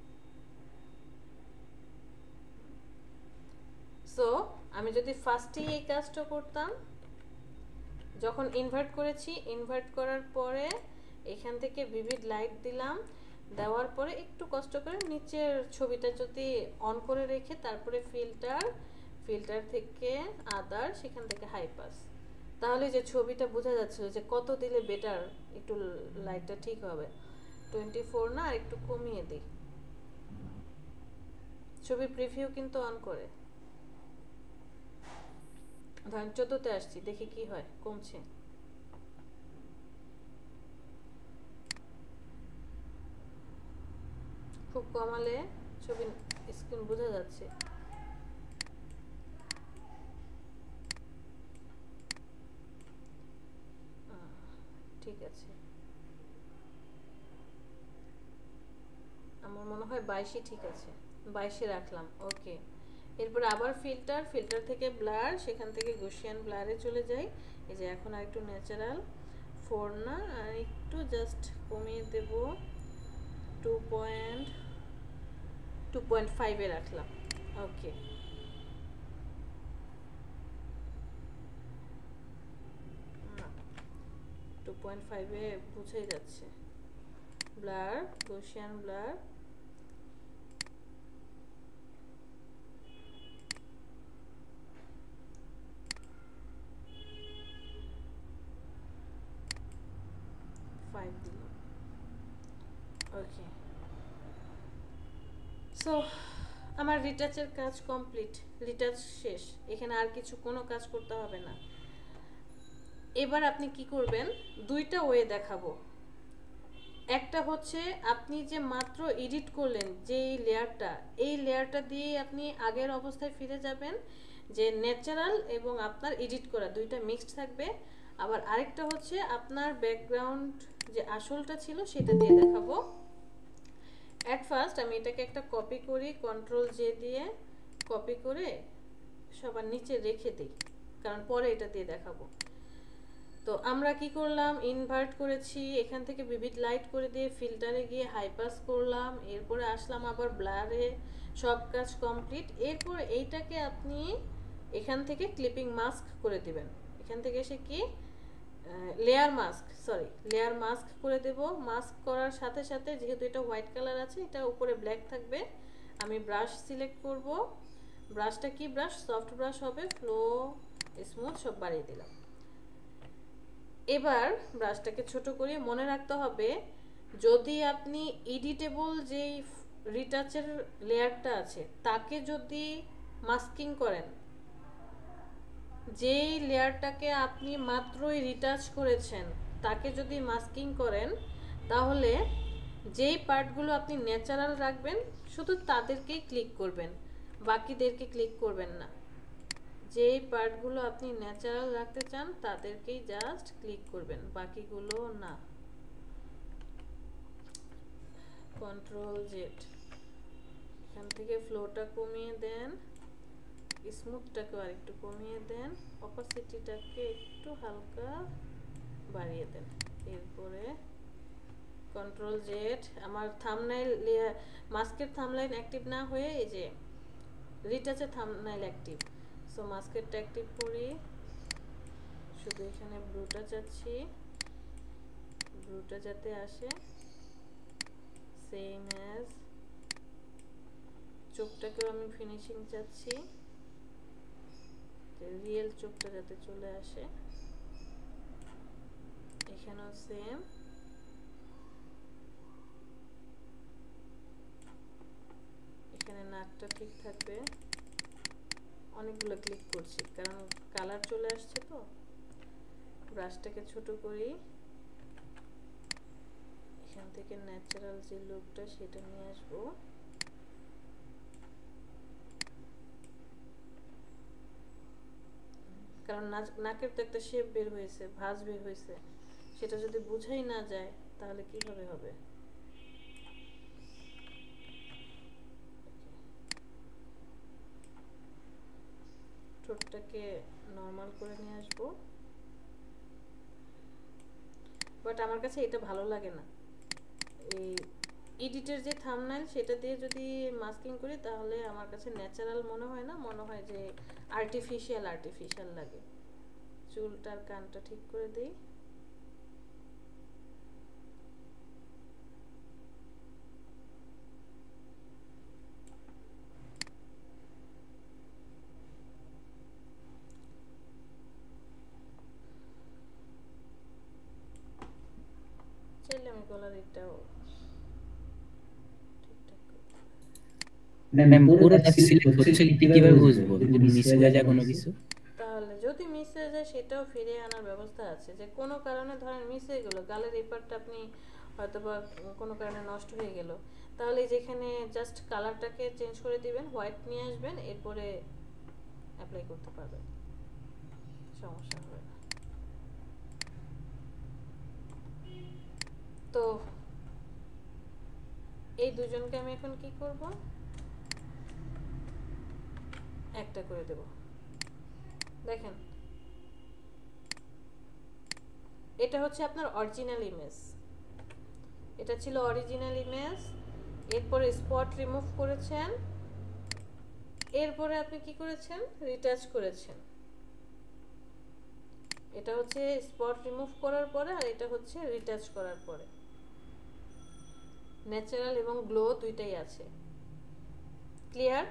সো আমি যদি ফার্স্টেই এই কাজটা করতাম, যখন ইনভার্ট করেছি, ইনভার্ট করার পরে এখান থেকে ভিভিড লাইট দিলাম, দেওয়ার পরে একটু কষ্ট করে নিচের ছবিটা যদি অন করে রেখে তারপরে ফিল্টার, ফিল্টার থেকে আদার, সেখান থেকে হাইপাস, তাহলে যে ছবিটা বোঝা যাচ্ছিল যে কত দিলে বেটার, একটু লাইটটা ঠিক হবে। টোয়েন্টি ফোর না, আর একটু কমিয়ে দিই। ছবি প্রিভিউ কিন্তু অন করে, ধরেন চোদ্দতে আসছি, দেখি কি হয়, কমছে। খুব কমালে ছবি স্ক্রিন বোঝা যাচ্ছে। ঠিক আছে, আমার মনে হয় বাইশে ঠিক আছে, বাইশে রাখলাম, ওকে। এরপর আবার ফিল্টার, ফিল্টার থেকে ব্লার, সেখান থেকে গসিয়ান ব্লারে চলে যাই। এই যে এখন আর একটু ন্যাচারাল, ফোর না, আর একটু জাস্ট কমিয়ে দেব, টু পয়েন্ট টু পয়েন্ট ফাইভে রাখলাম। ওকে, টু পয়েন্ট ফাইভে বুঝাই যাচ্ছে। ব্লার, গসিয়ান ব্লার, ফাইভ দিলাম। ওকে, সো আমার রিটাচের কাজ কমপ্লিট, রিটাচ শেষ, এখানে আর কিছু কোনো কাজ করতে হবে না। এবার আপনি কি করবেন, দুইটা ওয়ে দেখাবো। একটা হচ্ছে আপনি যে মাত্র এডিট করলেন যে এই লেয়ারটা, এই লেয়ারটা দিয়ে আপনি আগের অবস্থায় ফিরে যাবেন, যে ন্যাচারাল এবং আপনার এডিট করা দুইটা মিক্সড থাকবে। আবার আরেকটা হচ্ছে আপনার ব্যাকগ্রাউন্ড যে আসলটা ছিল সেটা দিয়ে দেখাবো। অ্যাট ফার্স্ট আমি এটাকে একটা কপি করি, কন্ট্রোল জে দিয়ে কপি করে সবার নিচে রেখে দিই, কারণ পরে এটা দিয়ে দেখাবো। তো আমরা কি করলাম, ইনভার্ট করেছি, এখান থেকে ভিভিড লাইট করে দিয়ে ফিল্টারে গিয়ে হাইপাস করলাম, এরপরে আসলাম আবার ব্লারে, সব কাজ কমপ্লিট। এরপর এইটাকে আপনি এখান থেকে ক্লিপিং মাস্ক করে দিবেন, এখান থেকে এসে কি layer mask, sorry layer mask করে দেব। মাস্ক করার সাথে সাথে যেহেতু এটা হোয়াইট কালার আছে, এটা উপরে ব্ল্যাক থাকবে, আমি ব্রাশ সিলেক্ট করব। ব্রাশটা কি ব্রাশ, সফট ব্রাশ হবে, ফ্লো স্মুথ সব বাড়িয়ে দিলাম। এবার ব্রাশটাকে ছোট করে মনে রাখতে হবে, যদি আপনি এডিটেবল যেই রিটাচের লেয়ারটা আছে তাকে যদি মাস্কিং করেন, যেই লেয়ারটাকে আপনি মাত্রই রিটাচ করেছেন তাকে যদি মাস্কিং করেন, তাহলে যেই পার্টগুলো আপনি ন্যাচারাল রাখবেন শুধু তাদেরকেই ক্লিক করবেন, বাকিদেরকে ক্লিক করবেন না। যেই পার্টগুলো আপনি ন্যাচারাল রাখতে চান তাদেরকেই জাস্ট ক্লিক করবেন, বাকিগুলো না। কন্ট্রোল জেড, এখান থেকে ফ্লোটা কমিয়ে দেন, স্মুথটাকে আর একটু কমিয়ে দেন, অপাসিটিটাকে একটু হালকা বাড়িয়ে দেন। এরপরে কন্ট্রোল জেড, আমার থাম্বনেইল মাস্কের থাম্বনেইল অ্যাক্টিভ না হয়ে এই যে রিটাচের থাম্বনেইল অ্যাক্টিভ, সো মাস্কেরটা অ্যাক্টিভ করি, শুধু এখানে ব্লুটা চাচ্ছি, ব্লুটা যাতে আসে, সেম অ্যাজ চোখটাকেও আমি ফিনিশিং চাচ্ছি, রিয়েল চোখটা যাতে চলে আসে, এখানেও সেম। এখানে নাকটা ঠিক থাকবে, অনেকগুলো ক্লিক করছি কারণ কালার চলে আসছে। তো ব্রাশটাকে ছোট করি, এখান থেকে ন্যাচারাল যে লুকটা সেটা নিয়ে আসবো। কারণ নাকের তো একটা শেপ বের হয়েছে, ভাঁজ বের হয়েছে, সেটা যদি বুঝাই না যায় তাহলে কিভাবে হবে। ঠোঁটটাকে নর্মাল করে নিয়ে আসবো, বাট আমার কাছে এটা ভালো লাগে না। এই এডিটের যে থাম্বনেইল সেটা দিয়ে যদি মাস্কিং করি তাহলে আমার কাছে ন্যাচারাল মনে হয় না, মনে হয় যে আর্টিফিশিয়াল আর্টিফিশিয়াল লাগে। চুলটার কানটা ঠিক করে দিই, চাইলে আমি গলার এটাও ঠিকঠাক করতে পারি। ম্যাম পুরোটা সিলেক্ট হচ্ছে কিভাবে বুঝবো যদি মিস হয়ে যায় কোনো কিছু? তাহলে যদি মিস হয়ে যায় সেটাও ফিরিয়ে আনার ব্যবস্থা আছে, যে কোনো কারণে ধরেন মিস হয়ে গেল, গালের এই পার্টটা আপনি হয়তো বা কোনো কারণে নষ্ট হয়ে গেল, তাহলে যেখানে জাস্ট কালারটাকে চেঞ্জ করে দিবেন, হোয়াইট নিয়ে আসবেন, এরপরে অ্যাপ্লাই করতে পারবেন, সমস্যা হবে না। তো এই দুজনকে আমি এখন কি করব, একটা করে দেব। দেখেন এটা হচ্ছে আপনার অরিজিনাল ইমেজ, এটা ছিল অরিজিনাল ইমেজ। এরপরে স্পট রিমুভ করেছেন, এরপরে আপনি কি করেছেন, রিটাচ করেছেন। এটা হচ্ছে স্পট রিমুভ করার পরে, আর এটা হচ্ছে রিটাচ করার পরে। ন্যাচারাল এবং গ্লো দুইটাই আছে। ক্লিয়ার?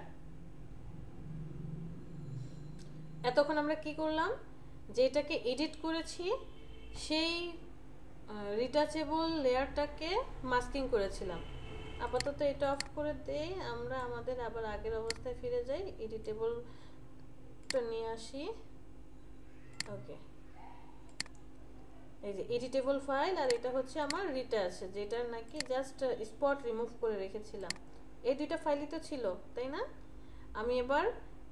এতক্ষণ আমরা কি করলাম, যেটাকে এডিট করেছি সেই রিটাচেবল লেয়ারটাকে মাস্কিং করেছিলাম। আপাতত এটা অফ করে দেই, আমরা আমাদের আবার আগের অবস্থায় ফিরে যাই, এডিটেবলটা নিয়ে আসি। ওকে, এই যে এডিটেবল ফাইল, আর এটা হচ্ছে আমার রিটাচ, যেটা নাকি জাস্ট স্পট রিমুভ করে রেখেছিলাম। এই দুইটা ফাইলই তো ছিল, তাই না? আমি এবার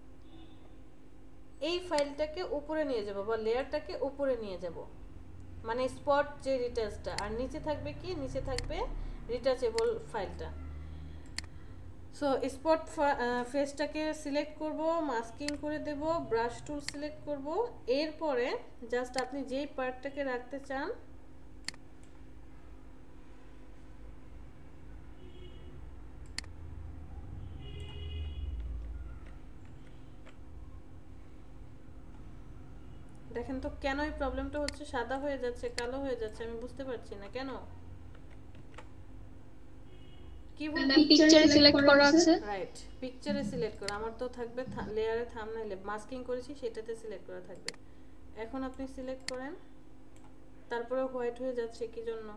এই ফাইলটাকে উপরে নিয়ে যাব, বা লেয়ারটাকে উপরে নিয়ে যাব, মানে স্পট যে রিটাচটা, আর নিচে থাকবে কি, নিচে থাকবে রিটাচেবল ফাইলটা। সো স্পট ফেসটাকে সিলেক্ট করব, মাস্কিং করে দেব, ব্রাশ টুল সিলেক্ট করব। এরপরে জাস্ট আপনি যেই পার্টটাকে রাখতে চান দেখেন তো কেন এই প্রবলেমটা হচ্ছে, সাদা হয়ে যাচ্ছে, কালো হয়ে যাচ্ছে, আমি বুঝতে পারছি না কেন। কি বলবো, পিকচারে সিলেক্ট করা আছে, রাইট, পিকচারে সিলেক্ট করা। আমার তো থাকবে লেয়ারে থাম্বনেইলে মাস্কিং করেছি সেটাতে সিলেক্ট করা থাকবে। এখন আপনি সিলেক্ট করেন, তারপরে হোয়াইট হয়ে যাচ্ছে কি জন্য?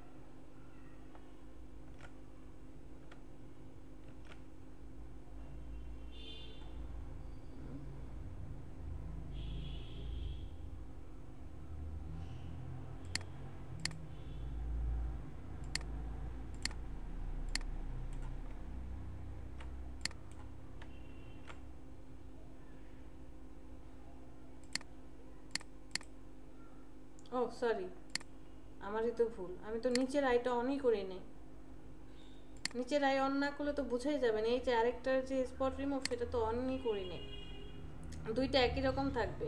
ও সরি, আমারই তো ভুল, আমি তো নিচের আইটা অনই করি নাই। নিচের আই অন না করলে তো বুঝাই যাবে না। এই যে আরেকটার যে স্পট রিমুভ, সেটা তো অনই করি নাই, দুইটা একই রকম থাকবে।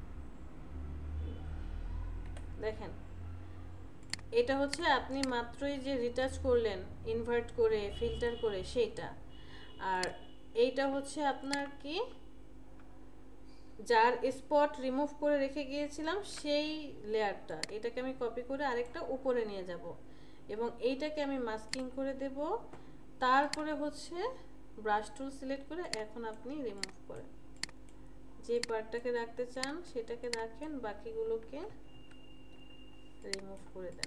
দেখেন এটা হচ্ছে আপনি মাত্রই যে রিটাচ করলেন ইনভার্ট করে ফিল্টার করে সেইটা, আর এইটা হচ্ছে আপনার কি, যার স্পট রিমুভ করে রেখে গিয়েছিলাম সেই লেয়ারটা। এটাকে আমি কপি করে আরেকটা উপরে নিয়ে যাব, এবং এইটাকে আমি মাস্কিং করে দেব। তারপরে হচ্ছে ব্রাশ টুল সিলেক্ট করে এখন আপনি রিমুভ করেন, যে পার্টটাকে রাখতে চান সেটাকে রাখেন, বাকিগুলোকে রিমুভ করে দেন।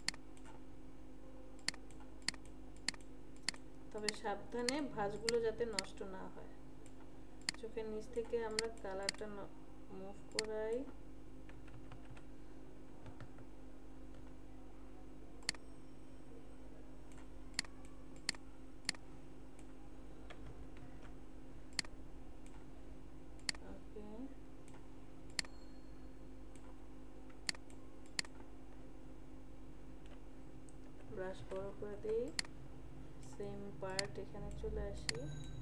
তবে সাবধানে ভাঁজগুলো যাতে নষ্ট না হয়। চোখের নিচ থেকে আমরা কালারটা মুভ করাই, ব্রাশ বড় করে দিই, সেম পার্ট এখানে চলে আসি,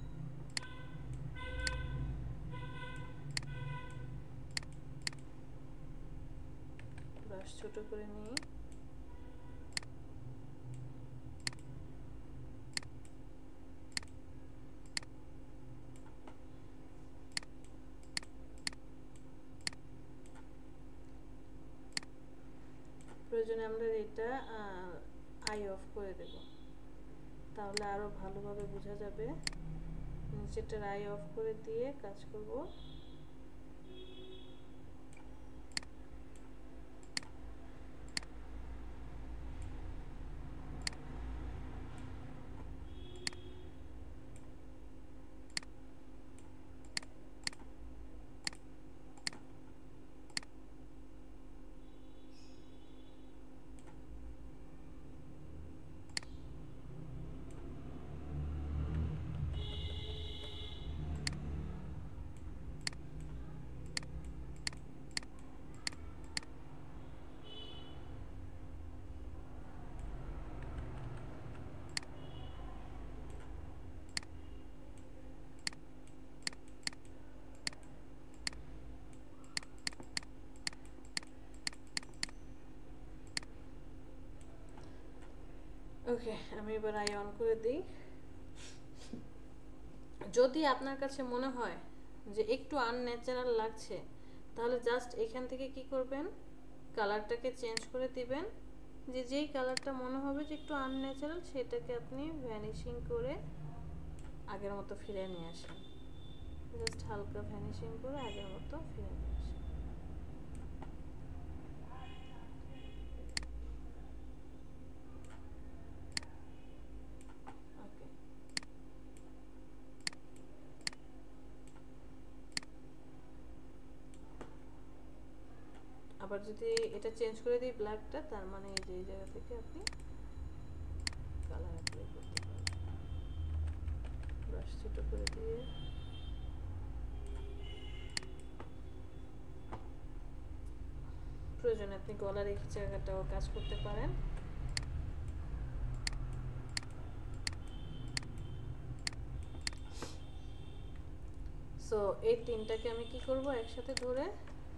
ব্রাশ ছোট করে নিই, প্রয়োজনে আমরা এটা আই অফ করে দেব, তাহলে আরো ভালোভাবে বোঝা যাবে। নিচেরটা আই অফ করে দিয়ে কাজ করব। ওকে, আমি এবার আই অন করে দিই। যদি আপনার কাছে মনে হয় যে একটু আনন্যাচারাল লাগছে, তাহলে জাস্ট এখান থেকে কি করবেন, কালারটাকে চেঞ্জ করে দিবেন। যে যেই কালারটা মনে হবে যে একটু আনন্যাচারাল, সেটাকে আপনি ভ্যানিশিং করে আগের মতো ফিরে নিয়ে আসেন। জাস্ট হালকা ভ্যানিশিং করে আগের মতো ফিরে নিয়ে আসেন। ওকে, আবার যদি এটা চেঞ্জ করে দিই ব্ল্যাকটা, তার মানে এই যে এই জায়গা থেকে আপনি কালার অ্যাপ্লাই করতে পারবেন। ব্রাশ ছোট করে দিয়ে প্রয়োজনে আপনি গলার এই জায়গাটাও কাজ করতে পারেন। সো এই তিনটাকে আমি কি করব, একসাথে ধরে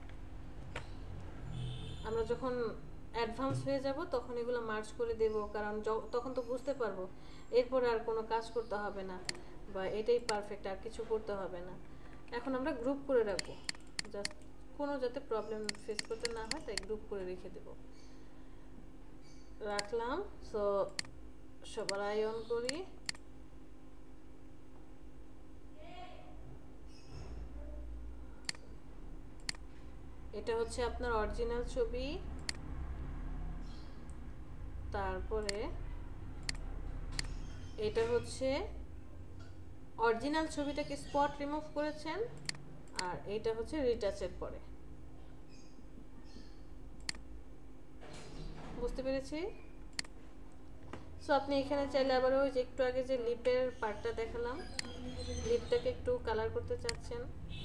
আমরা যখন অ্যাডভান্স হয়ে যাব তখন এগুলো মার্চ করে দেব, কারণ তখন তো বুঝতে পারবো এরপর আর কোনো কাজ করতে হবে না, বা এটাই পারফেক্ট, আর কিছু করতে হবে না। এখন আমরা গ্রুপ করে রাখবো, জাস্ট কোনো যাতে প্রবলেম ফেস করতে না হয়, তাই গ্রুপ করে রেখে দেব। রাখলাম। সো সবার আই অন করি। এটা হচ্ছে আপনার অরিজিনাল ছবি। তারপরে এটা হচ্ছে অরিজিনাল ছবিটাকে স্পট রিমুভ করেছেন, আর এটা হচ্ছে রিটাচের পরে। বুঝতে পেরেছি? সো আপনি এখানে চাইলে আবার ওই যে একটু আগে যে লিপের পার্টটা দেখালাম, লিপটাকে একটু কালার করতে চাচ্ছেন,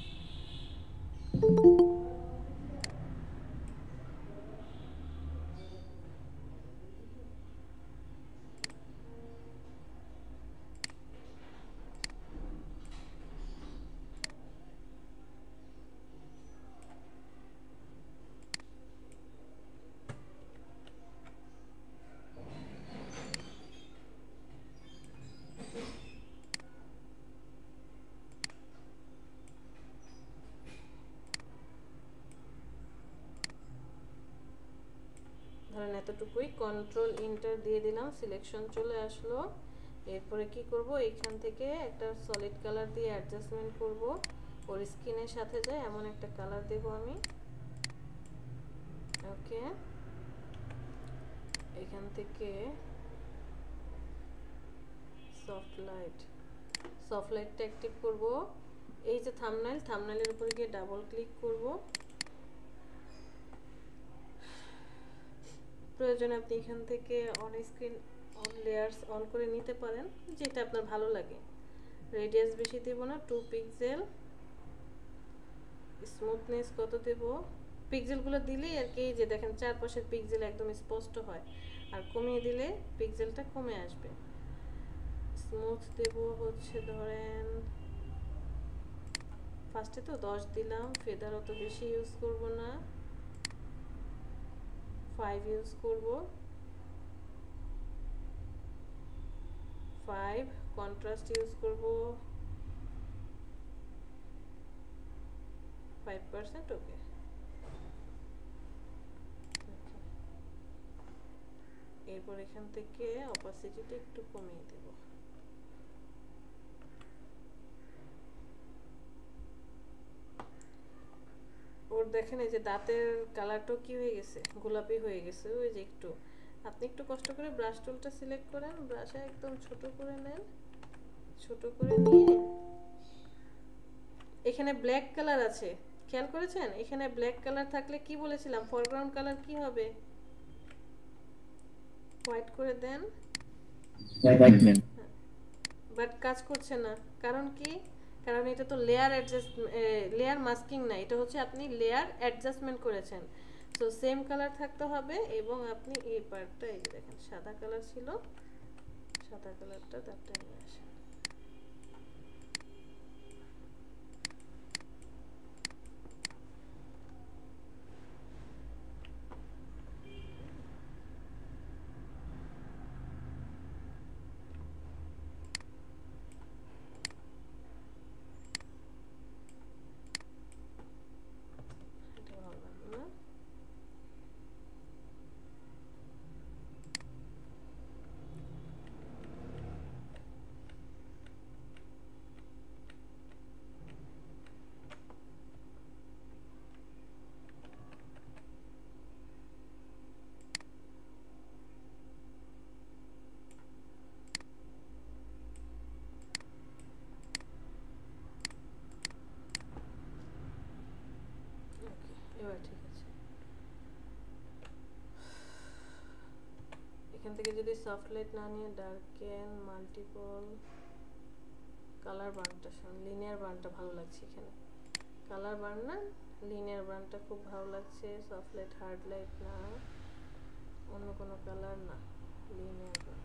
ধরেন এতটুকুই। কন্ট্রোল ইন্টার দিয়ে দিলাম, সিলেকশন চলে আসলো। এরপরে কি করব, এখান থেকে একটা সলিড কালার দিয়ে অ্যাডজাস্টমেন্ট করব, ওর স্কিনের সাথে যায় এমন একটা কালার দেব আমি। ওকে, এখান থেকে সফট লাইট, সফট লাইটটা অ্যাক্টিভ করব। এই যে থাম্বনেল, থাম্বনেলের উপরে গিয়ে ডাবল ক্লিক করব। প্রয়োজনে আপনি এখান থেকে on screen on layers on করে নিতে পারেন, যেটা আপনার ভালো লাগে। রেডিয়াস বেশি দেব না, টু পিক্সেল। স্মুথনেস কত দেব, পিক্সেলগুলো দিলেই আর কি যে দেখেন চারপাশের পিক্সেল একদম স্পষ্ট হয়, আর কমিয়ে দিলে পিক্সেলটা কমে আসবে। স্মুথ দেব হচ্ছে ধরেন ফার্স্টে তো দশ দিলাম, ফেদার অত বেশি ইউজ করব না, ফাইভ ইউজ করব। ফাইভ কন্ট্রাস্ট ইউজ করব ফাইভ পার্সেন্ট। ওকে, এরপর এখান থেকে অপাসিটিটা একটু কমিয়ে দেব। ওর দেখেন এই যে দাঁতের কালারটাও কি হয়ে গেছে, গোলাপি হয়ে গেছে। ওই যে একটু আপনি একটু কষ্ট করে ব্রাশ টুলটা সিলেক্ট করেন, ব্রাশে একদম ছোট করে নেন, ছোট করে নিয়ে এখানে ব্ল্যাক কালার আছে, খেয়াল করেছেন? এখানে ব্ল্যাক কালার থাকলে কি বলেছিলাম, ফরগ্রাউন্ড কালার কি হবে, হোয়াইট করে দেন। বাট কাজ করছে না, কারণ কি? কারণ এটা তো লেয়ার অ্যাডজাস্ট লেয়ার মাস্কিং না, এটা হচ্ছে আপনি লেয়ার অ্যাডজাস্টমেন্ট করেছেন। সো সেম কালার থাকতে হবে, এবং আপনি এই পার্টটা এই যে দেখেন সাদা কালার ছিল, সাদা কালারটা তারটা নিয়ে আসেন। এবার ঠিক আছে। এখান থেকে যদি সফট লাইট না নিয়ে ডার্কেন মাল্টিপল কালার বার্নটা শুন, লিনিয়ার বার্নটা ভালো লাগছে এখানে। কালার বার্ন না, লিনিয়ার বার্নটা খুব ভালো লাগছে। সফট লাইট, হার্ড লাইট না, অন্য কোনো কালার না, লিনিয়ার বার্ন।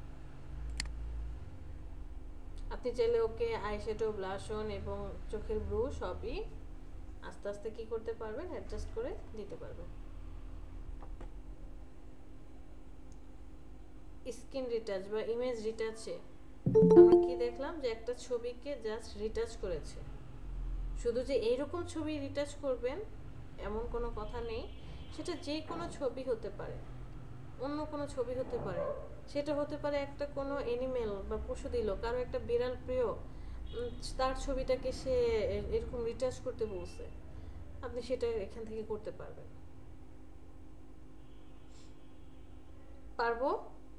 আপনি চাইলে ওকে আইশ্যাডো, ব্লাশ অন এবং চোখের ব্রু সবই আস্তে আস্তে কি করতে পারবেন, অ্যাডজাস্ট করে দিতে পারবেন। স্কিন রিটাচ বা ইমেজ রিটাচে আমরা কি দেখলাম যে একটা ছবিকে জাস্ট রিটাচ করেছে। শুধু যে এইরকম ছবি রিটাচ করবেন এমন কোনো কথা নেই, সেটা যে কোনো ছবি হতে পারে, অন্য কোনো ছবি হতে পারে, সেটা হতে পারে একটা কোনো অ্যানিমেল বা পশু দিল, কারো একটা বিড়াল প্রিয়, তার ছবিটাকে সে এরকম রিটাচ করতে বলছে, আপনি সেটা এখান থেকে করতে পারবেন। পারবো?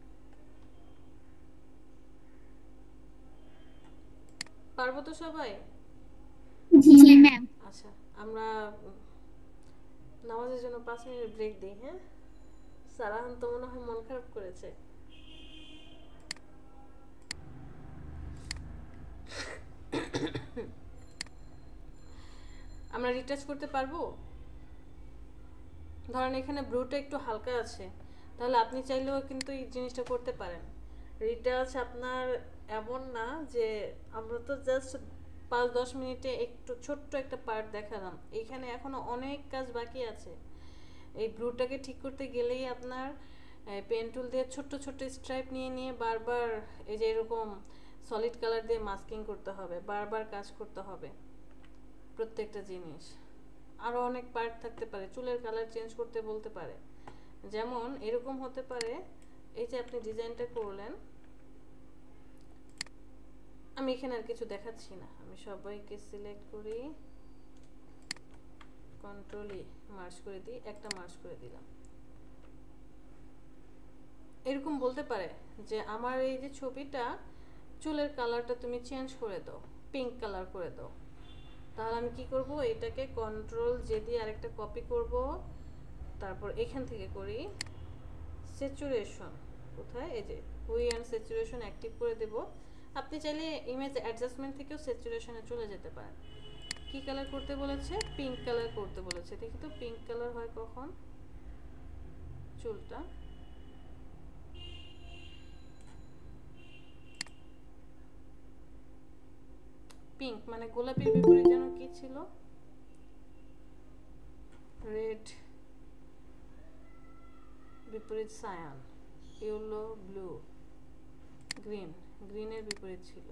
পারবো তো সবাই? জি ম্যাম। আচ্ছা, আমরা নামাজের জন্য পাঁচ মিনিট ব্রেক দিই। হ্যাঁ, সারাহান তো মনে হয় মন খারাপ করেছে। আমরা রিটাচ করতে পারবো? ধরেন এখানে ব্রুটা একটু হালকা আছে, তাহলে আপনি চাইলেও কিন্তু এই জিনিসটা করতে পারেন। রিটাচ আপনার এমন না যে আমরা তো জাস্ট পাঁচ দশ মিনিটে একটু ছোট্ট একটা পার্ট দেখালাম, এখানে এখনো অনেক কাজ বাকি আছে। এই ব্রুটাকে ঠিক করতে গেলেই আপনার পেন টুল দিয়ে ছোট্ট ছোট্ট স্ট্রাইপ নিয়ে নিয়ে বারবার এই যে এরকম সলিড কালার দিয়ে মাস্কিং করতে হবে, বারবার কাজ করতে হবে প্রত্যেকটা জিনিস। আরও অনেক পার্ট থাকতে পারে, চুলের কালার চেঞ্জ করতে বলতে পারে, যেমন এরকম হতে পারে। এই যে আপনি ডিজাইনটা করলেন, আমি এখানে আর কিছু দেখাচ্ছি না, আমি সবাইকে সিলেক্ট করি, কন্ট্রোল ই মার্জ করে দিই, একটা মার্জ করে দিলাম। এরকম বলতে পারে যে আমার এই যে ছবিটা, চুলের কালারটা তুমি চেঞ্জ করে দাও, পিঙ্ক কালার করে দাও। তাহলে আমি কি করব, এটাকে কন্ট্রোল জে দিয়ে আরেকটা কপি করব, তারপর এখান থেকে করি স্যাচুরেশন, কোথায়, এই যে হুই অ্যান্ড স্যাচুরেশন অ্যাক্টিভ করে দেব। আপনি চাইলে ইমেজ অ্যাডজাস্টমেন্ট থেকেও স্যাচুরেশনে চলে যেতে পারেন। কি কালার করতে বলেছে? পিঙ্ক কালার করতে বলেছে। দেখি তো পিঙ্ক কালার হয় কখন চুলটা। পিঙ্ক মানে গোলাপির বিপরীত যেন কি ছিল, রেড বিপরীত সায়ান, ইয়েলো ব্লু, গ্রিন, গ্রিনের বিপরীত ছিল।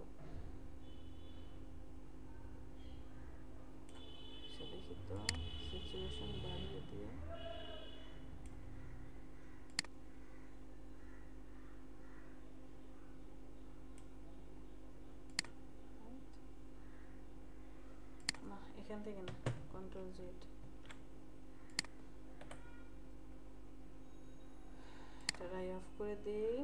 দেখি তো সিচুয়েশন বাড়িয়ে দিয়ে, না এখান থেকে না, কন্ট্রোল জেড, রাই অফ করে দিই।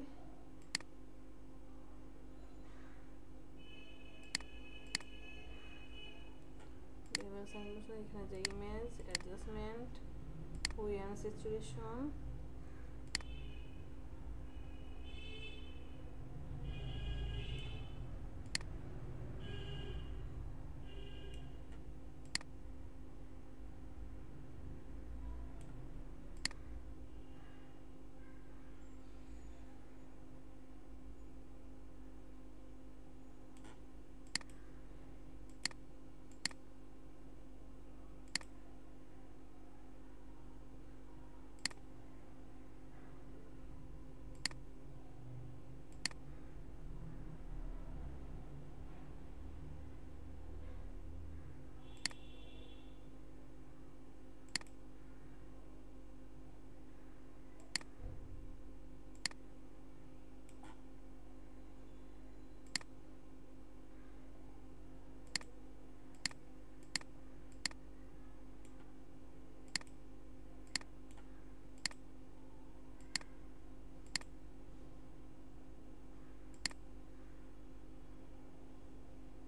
এখানে যে image adjustment, hue and saturation,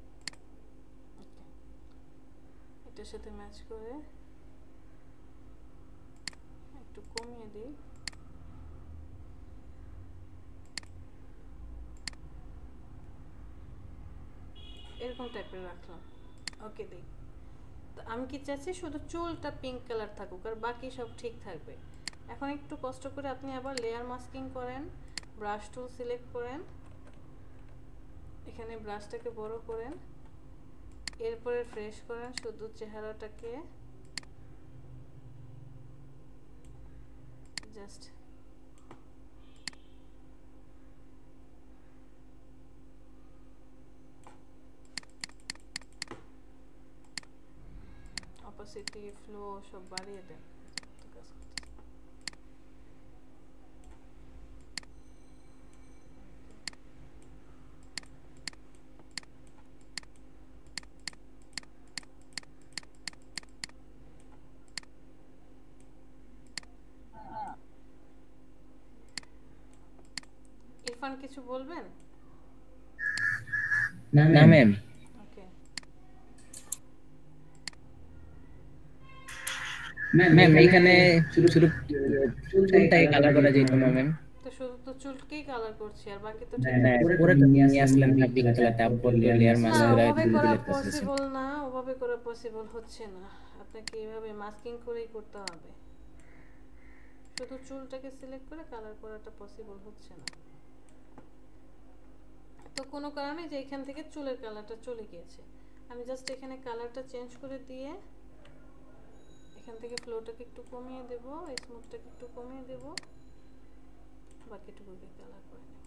এটার সাথে ম্যাচ করে দিই। এরকম টাইপের রাখলাম। ওকে দিই। তো আমি কি চাচ্ছি শুধু চুলটা পিঙ্ক কালার থাকুক আর বাকি সব ঠিক থাকবে। এখন একটু কষ্ট করে আপনি আবার লেয়ার মাস্কিং করেন, ব্রাশ টুল সিলেক্ট করেন, এখানে ব্রাশটাকে বড় করেন, এরপরে ফ্রেশ করেন শুধু চেহারাটাকে, জাস্ট অপাসিটি ফ্লো সব বাড়িয়ে দেন। তো কাজ করতেছে। ইরফান কিছু বলবেন? না ম্যাম। ওকে ম্যাম এখানে শুধু শুধু চুলটাই কালার করা যেত না ম্যাম। তো শুধু তো চুলকেই কালার করছি আর বাকি তো ঠিক না আছে। পরে তো নিয়ে আসলাম না পিঙ্ক কালার, তারপর লেয়ার না মাস্ক করে ওভাবে তুলে করা দিতে আছে। পসিবল না, ওভাবে করা পসিবল হচ্ছে না। আপনাকে এইভাবে মাস্কিং করেই করতে হবে। শুধু চুলটাকে সিলেক্ট করে কালার করাটা পসিবল হচ্ছে না। তো কোনো কারণে যে এখান থেকে চুলের কালারটা চলে গিয়েছে, আমি জাস্ট এখানে কালারটা চেঞ্জ করে দিয়ে এখান থেকে ফ্লোটাকে একটু কমিয়ে দেব, স্মুথটাকে একটু কমিয়ে দেব, বাকিটুকুকে কালার করে নেব।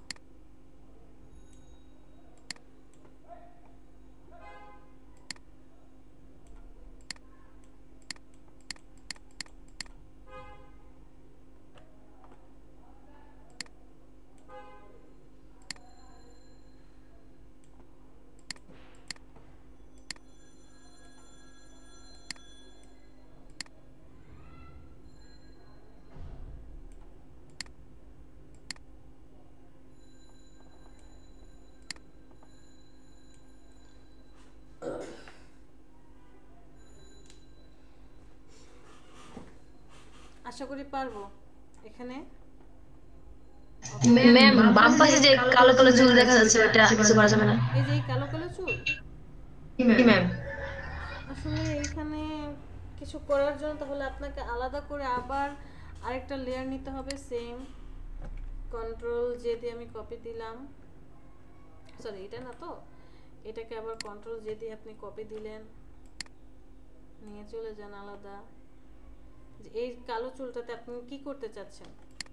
আশা করি পারবো। এখানে ম্যাম বাম পাশে যে কালো কালো চুল দেখা যাচ্ছে ওটা কিছু করা যাবে না? এই যে এই কালো কালো চুল, কি ম্যাম? আসলে এইখানে কিছু করার জন্য তাহলে আপনাকে আলাদা করে আবার আরেকটা লেয়ার নিতে হবে। সেম কন্ট্রোল জে দিয়ে আমি কপি দিলাম, সরি এটা না তো, এটাকে আবার কন্ট্রোল জে দিয়ে আপনি কপি দিলেন, নিয়ে চলে যান আলাদা। এই কালো চুলটাতে আপনি কি করতে চাচ্ছেন?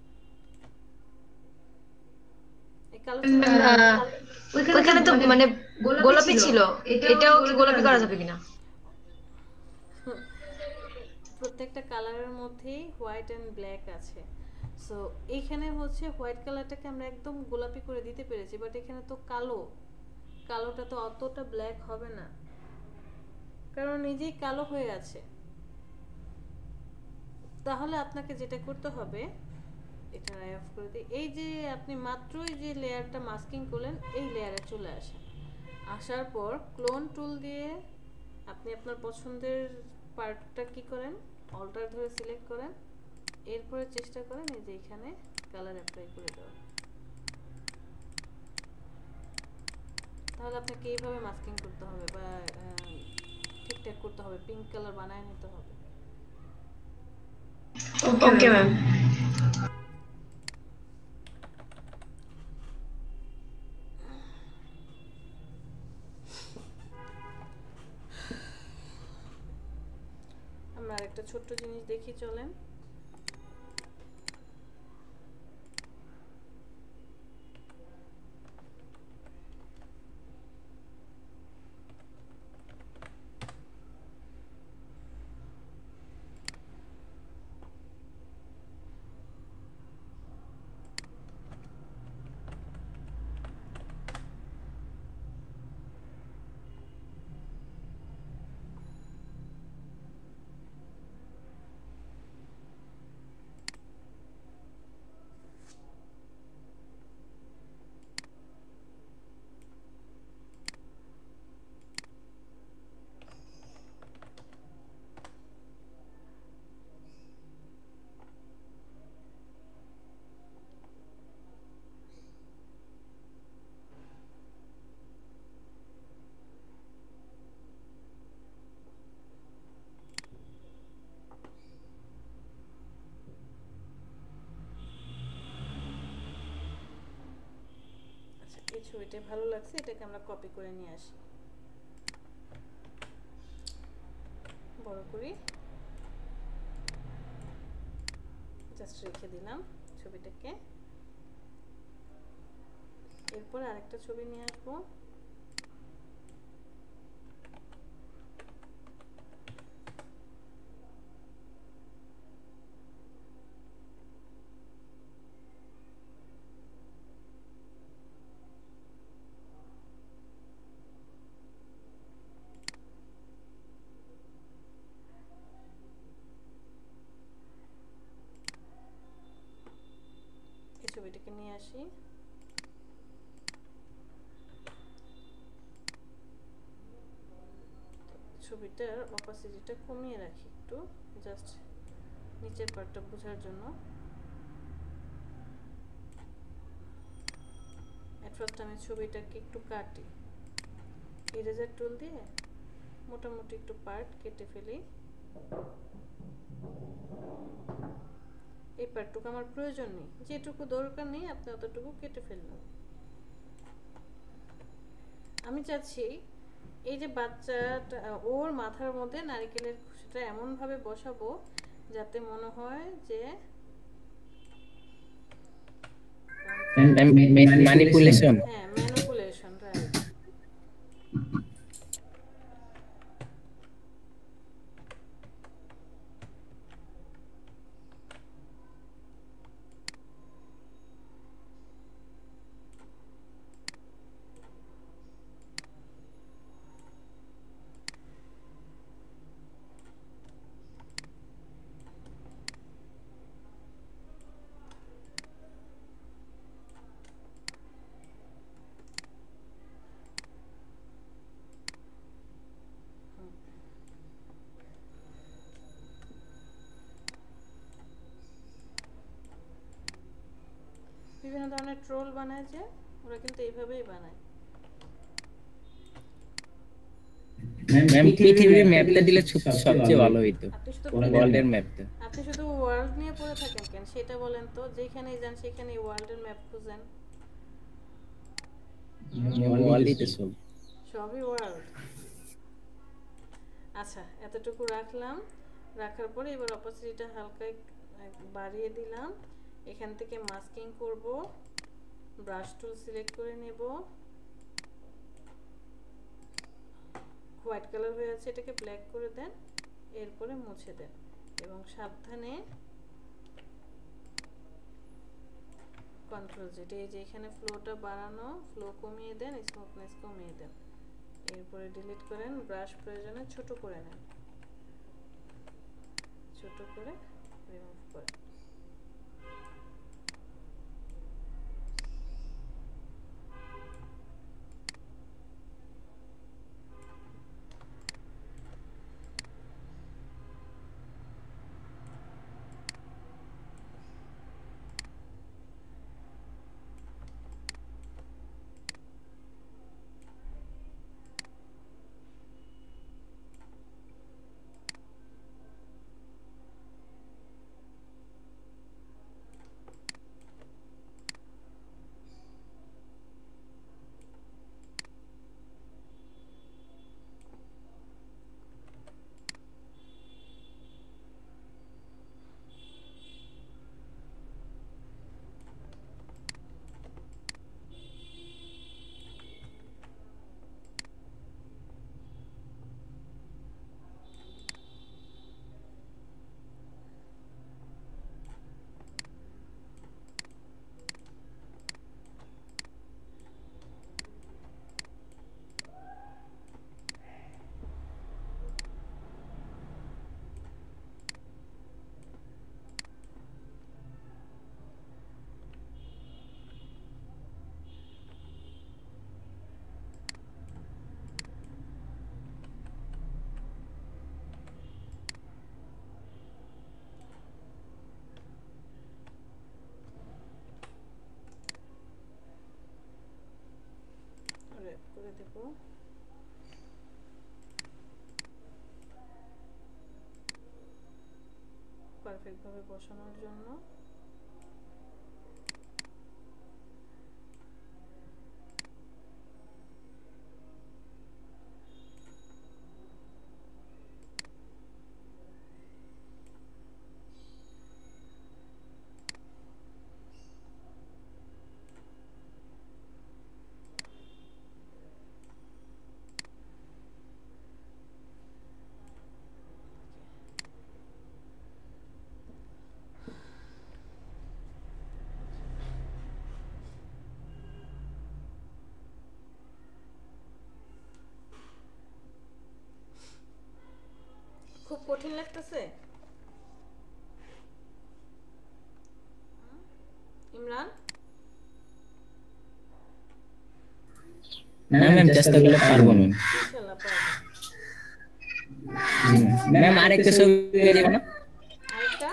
এই কালো চুলটা ওইখানে তো মানে গোলাপি ছিল, এটাও কি গোলাপি করা যাবে কিনা? প্রত্যেকটা কালারের মধ্যেই হোয়াইট অ্যান্ড ব্ল্যাক আছে। সো এইখানে হচ্ছে হোয়াইট কালারটাকে আমরা একদম গোলাপি করে দিতে পেরেছি, বাট এখানে তো কালো, কালোটা তো অতটা ব্ল্যাক হবে না কারণ নিজেই কালো হয়ে আছে। তাহলে আপনাকে যেটা করতে হবে, এটা আই অফ করে দিই, এই যে আপনি মাত্রই যে লেয়ারটা মাস্কিং করলেন এই লেয়ারে চলে আসেন। আসার পর ক্লোন টুল দিয়ে আপনি আপনার পছন্দের পার্টটা কি করেন, অল্টার ধরে সিলেক্ট করেন, এরপরে চেষ্টা করেন এই যে এখানে কালার অ্যাপ্লাই করে দেওয়া। তাহলে আপনাকে এইভাবে মাস্কিং করতে হবে বা ঠিকঠাক করতে হবে, পিঙ্ক কালার বানায় নিতে হবে। Okay ma'am. আমরা আরেকটা ছোট্ট জিনিস দেখি চলেন। ছবিটা ভালো লাগছে, এটাকে আমরা কপি করে নিয়ে আসি। বড় করি, জাস্ট রেখে দিলাম ছবিটাকে। এরপর আরেকটা ছবি নিয়ে আসবো। এই ছবিটাকে নিয়ে আসি। ছবিটার অপাসিটিটা কমিয়ে রাখি একটু, জাস্ট নিচের পার্টটা বোঝার জন্য। এট ফার্স্ট আমি ছবিটাকে একটু কাটি, ইরেজার টুল দিয়ে মোটামুটি একটু পার্ট কেটে ফেলি। এই পার্টটুকু আমার প্রয়োজন নেই, যেটুকু দরকার নেই আপনি অতটুকু কেটে ফেলবেন। আমি চাচ্ছি এই যে বাচ্চাটা, ওর মাথার মধ্যে নারকেলের খোসাটা এমন ভাবে বসাবো যাতে মনে হয় যে ম্যানিপুলেশন। হ্যাঁ, ম্যানিপুলেশন, রাইট। বিভিন্ন ধরনের ট্রোল বানায় যে, ওরা কিন্তু এইভাবেই বানায়। ম্যাম পৃথিবীর ম্যাপটা দিলে সবচেয়ে ভালো হইতো, আপনি শুধু ওয়ার্ল্ডের ম্যাপটা। আপনি শুধু ওয়ার্ল্ড নিয়ে পড়ে থাকেন কেন সেটা বলেন তো। যেখানেই যান সেখানেই ওয়ার্ল্ডের ম্যাপ খুঁজেন। ওয়ার্ল্ডই তো সব, সবই ওয়ার্ল্ড। আচ্ছা, এতটুকু রাখলাম। রাখার পরে এবার অপোজিটটা হালকা বাড়িয়ে দিলাম। এখান থেকে মাস্কিং করব, ব্রাশ টুল সিলেক্ট করে নেব। হোয়াইট কালার হয়ে আছে, এটাকে ব্ল্যাক করে দেন, এরপরে মুছে দেন এবং সাবধানে কন্ট্রোল জেড, এই যে এখানে ফ্লোটা বাড়ানো, ফ্লো কমিয়ে দেন, স্মুথনেস কমিয়ে দেন। এরপরে ডিলিট করেন, ব্রাশ প্রয়োজনে ছোট করে নেন, ছোট করে রিমুভ করেন। করে দেব। পারফেক্ট ভাবে বসানোর জন্য লাগতেছে? ইমরান ম্যাম আমি চেষ্টা করলে পারবো ম্যাম। ইনশাআল্লাহ পারবেন। ম্যাম আরেকটা ছবি দেব না? আরেকটা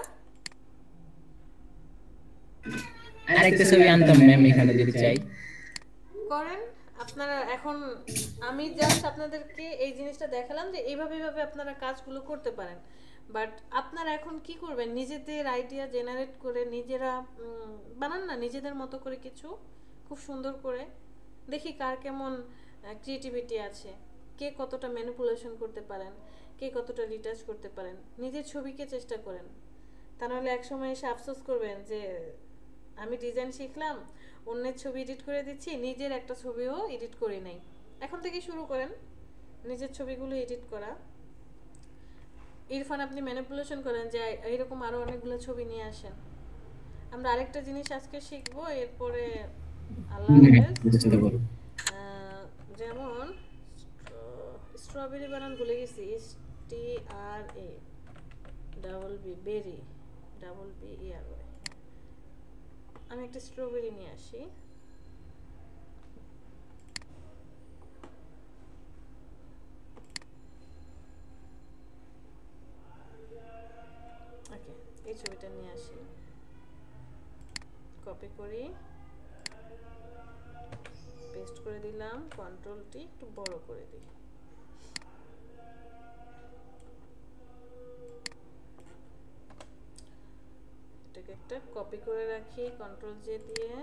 আরেকটা ছবি আনতাম ম্যাম এখানে যদি চাই। করেন আপনারা। এখন আমি জাস্ট আপনাদেরকে এই জিনিসটা দেখালাম যে এইভাবে এইভাবে আপনারা কাজগুলো করতে পারেন। বাট আপনারা এখন কি করবেন, নিজেদের আইডিয়া জেনারেট করে নিজেরা বানান না, নিজেদের মতো করে কিছু খুব সুন্দর করে। দেখি কার কেমন ক্রিয়েটিভিটি আছে, কে কতটা ম্যানিপুলেশন করতে পারেন, কে কতটা রিটাচ করতে পারেন। নিজের ছবিকে চেষ্টা করেন, তা নাহলে একসময় এসে আফসোস করবেন যে আমি ডিজাইন শিখলাম, অন্যের ছবি এডিট করে দিচ্ছি, নিজের একটা ছবিও এডিট করি নাই। এখন থেকে শুরু করেন নিজের ছবিগুলো এডিট করা। ইরফান আপনি ম্যানিপুলেশন করেন যে এইরকম আরও অনেকগুলো ছবি নিয়ে আসেন। আমরা আরেকটা জিনিস আজকে শিখবো, এরপরে আল্লাহ হাফেজ। যেমন স্ট্রবেরি বানান ভুলে গেছি, S T R A double B, berry double B E R. আমি একটা স্ট্রবেরি নিয়ে আসি। ওকে, এই ছবিটা নিয়ে আসি, কপি করি, পেস্ট করে দিলাম, কন্ট্রোলটি একটু বড় করে দিই। এটাকে একটা কপি করে রাখি কন্ট্রোল জে দিয়ে।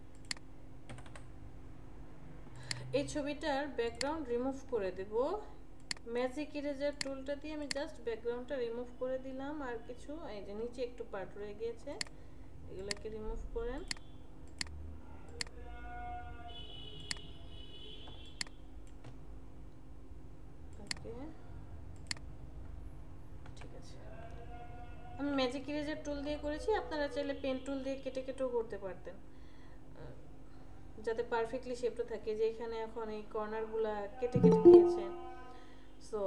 এই ছবিটার ব্যাকগ্রাউন্ড রিমুভ করে দেব। ম্যাজিক ইরেজার টুলটা দিয়ে আমি জাস্ট ব্যাকগ্রাউন্ডটা রিমুভ করে দিলাম। আর কিছু এই যে নিচে একটু পার্ট রয়ে গিয়েছে, এগুলোকে রিমুভ করেন। ওকে, ঠিক আছে। আমি ম্যাজিক ইরেজার টুল দিয়ে করেছি, আপনারা চাইলে পেন টুল দিয়ে কেটে কেটেও করতে পারতেন, যাতে পারফেক্টলি শেপটা থাকে। যে এখানে এখন এই কর্নারগুলা কেটে কেটে গিয়েছে, সো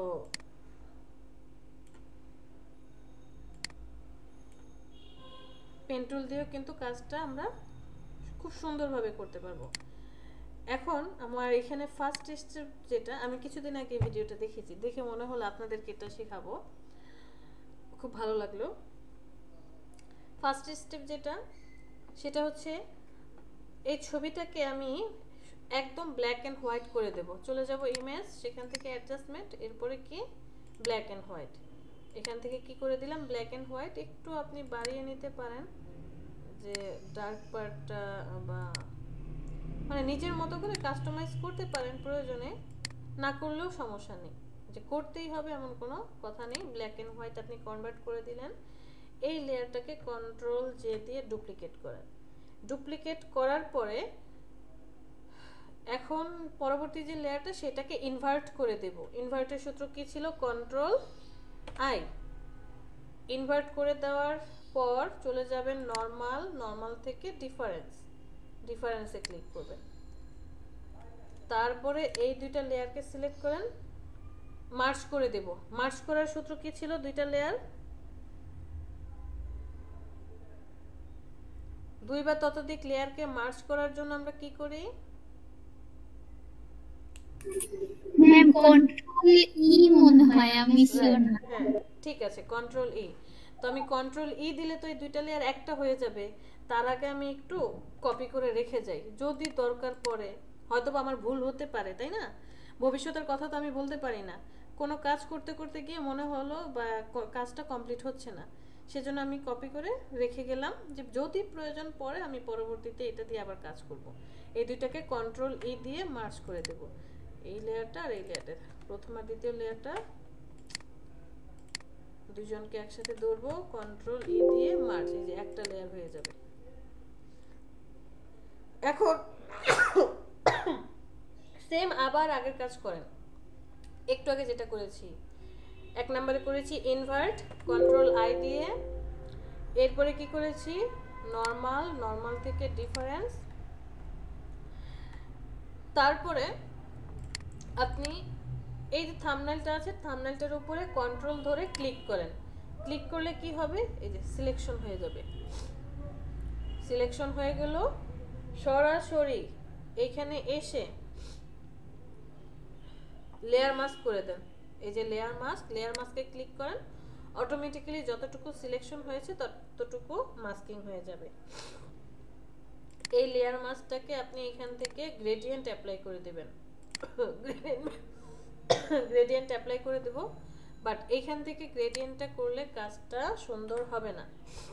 পেন টুল দিয়েও কিন্তু কাজটা আমরা খুব সুন্দরভাবে করতে পারবো। এখন আমার এখানে ফার্স্ট স্টেপ যেটা, আমি কিছুদিন আগে ভিডিওটা দেখেছি, দেখে মনে হলো আপনাদেরকে এটা শেখাবো, খুব ভালো লাগলো। ফার্স্ট স্টেপ যেটা, সেটা হচ্ছে এই ছবিটাকে আমি একদম ব্ল্যাক অ্যান্ড হোয়াইট করে দেব। চলে যাব ইমেজ, সেখান থেকে অ্যাডজাস্টমেন্ট, এরপরে কি ব্ল্যাক অ্যান্ড হোয়াইট। এখান থেকে কি করে দিলাম ব্ল্যাক অ্যান্ড হোয়াইট। একটু আপনি বাড়িয়ে নিতে পারেন, যে ডার্ক পার্টটা, বা মানে নিজের মতো করে কাস্টমাইজ করতে পারেন, প্রয়োজনে না করলেও সমস্যা নেই, যে করতেই হবে এমন কোনো কথা নেই। ব্ল্যাক অ্যান্ড হোয়াইট আপনি কনভার্ট করে দিলেন। এই লেয়ারটাকে কন্ট্রোল জে দিয়ে ডুপ্লিকেট করেন। ডুপ্লিকেট করার পরে এখন পরবর্তী যে লেয়ারটা, সেটাকে ইনভার্ট করে দেব। ইনভার্টের সূত্র কি ছিল? Control I. ইনভার্ট করে দেওয়ার পর চলে যাবেন নর্মাল, নর্মাল থেকে ডিফারেন্স, ডিফারেন্সে ক্লিক করবেন। তারপরে এই দুইটা লেয়ারকে সিলেক্ট করেন, মার্জ করে দেব। মার্জ করার সূত্র কি ছিল? দুইটা লেয়ার দুই বা ততোধিক লেয়ারকে মার্জ করার জন্য আমরা কি করি? ম্যাম কন্ট্রোল ই মনে হয়, আমি শিওর না। হ্যাঁ ঠিক আছে, কন্ট্রোল ই। তো আমি কন্ট্রোল ই দিলে তো এই দুইটা লেয়ার একটা হয়ে যাবে। তার আগে আমি একটু কপি করে রেখে যাই, যদি দরকার পড়ে। হয়তো আমার ভুল হতে পারে, তাই না? ভবিষ্যতের কথা তো আমি বলতে পারি না। কোনো কাজ করতে করতে গিয়ে মনে হলো বা কাজটা কমপ্লিট হচ্ছে না, সেজন্য আমি কপি করে রেখে গেলাম, যে যদি প্রয়োজন পড়ে আমি পরবর্তীতে এটা দিয়ে আবার কাজ করব। এই দুইটাকে কন্ট্রোল ই দিয়ে মার্জ করে দেব। এই লেয়ারটা আর এই লেয়ারটা, প্রথম আর দ্বিতীয় লেয়ারটা দুজনকে একসাথে ধরবো, কন্ট্রোল ই দিয়ে মার্জ, এই যে একটা লেয়ার হয়ে যাবে। এখন সেম আবার আগের কাজ করেন, একটু আগে যেটা করেছি। এক নম্বরে করেছি ইনভার্ট, কন্ট্রোল আই দিয়ে। এরপরে কি করেছি? নর্মাল, নর্মাল থেকে ডিফারেন্স। তারপরে আপনি এই যে থাম্বনেলটা আছে, থাম্বনেলটার উপরে কন্ট্রোল ধরে ক্লিক করেন। ক্লিক করলে কি হবে, এই যে সিলেকশন হয়ে যাবে। সিলেকশন হয়ে গেল, সরাসরি এইখানে এসে লেয়ার মাস্ক করে দেন। এই যে লেয়ার মাস্ক, লেয়ার মাস্কে ক্লিক করেন, অটোমেটিক্যালি যতটুকু সিলেকশন হয়েছে ততটুকু মাস্কিং হয়ে যাবে। এই লেয়ার মাস্কটাকে আপনি এখান থেকে গ্রেডিয়েন্ট অ্যাপ্লাই করে দেবেন। গ্রেডিয়েন্ট অ্যাপ্লাই করে দেব, বাট এইখান থেকে গ্রেডিয়েন্টটা করলে কাজটা সুন্দর হবে না।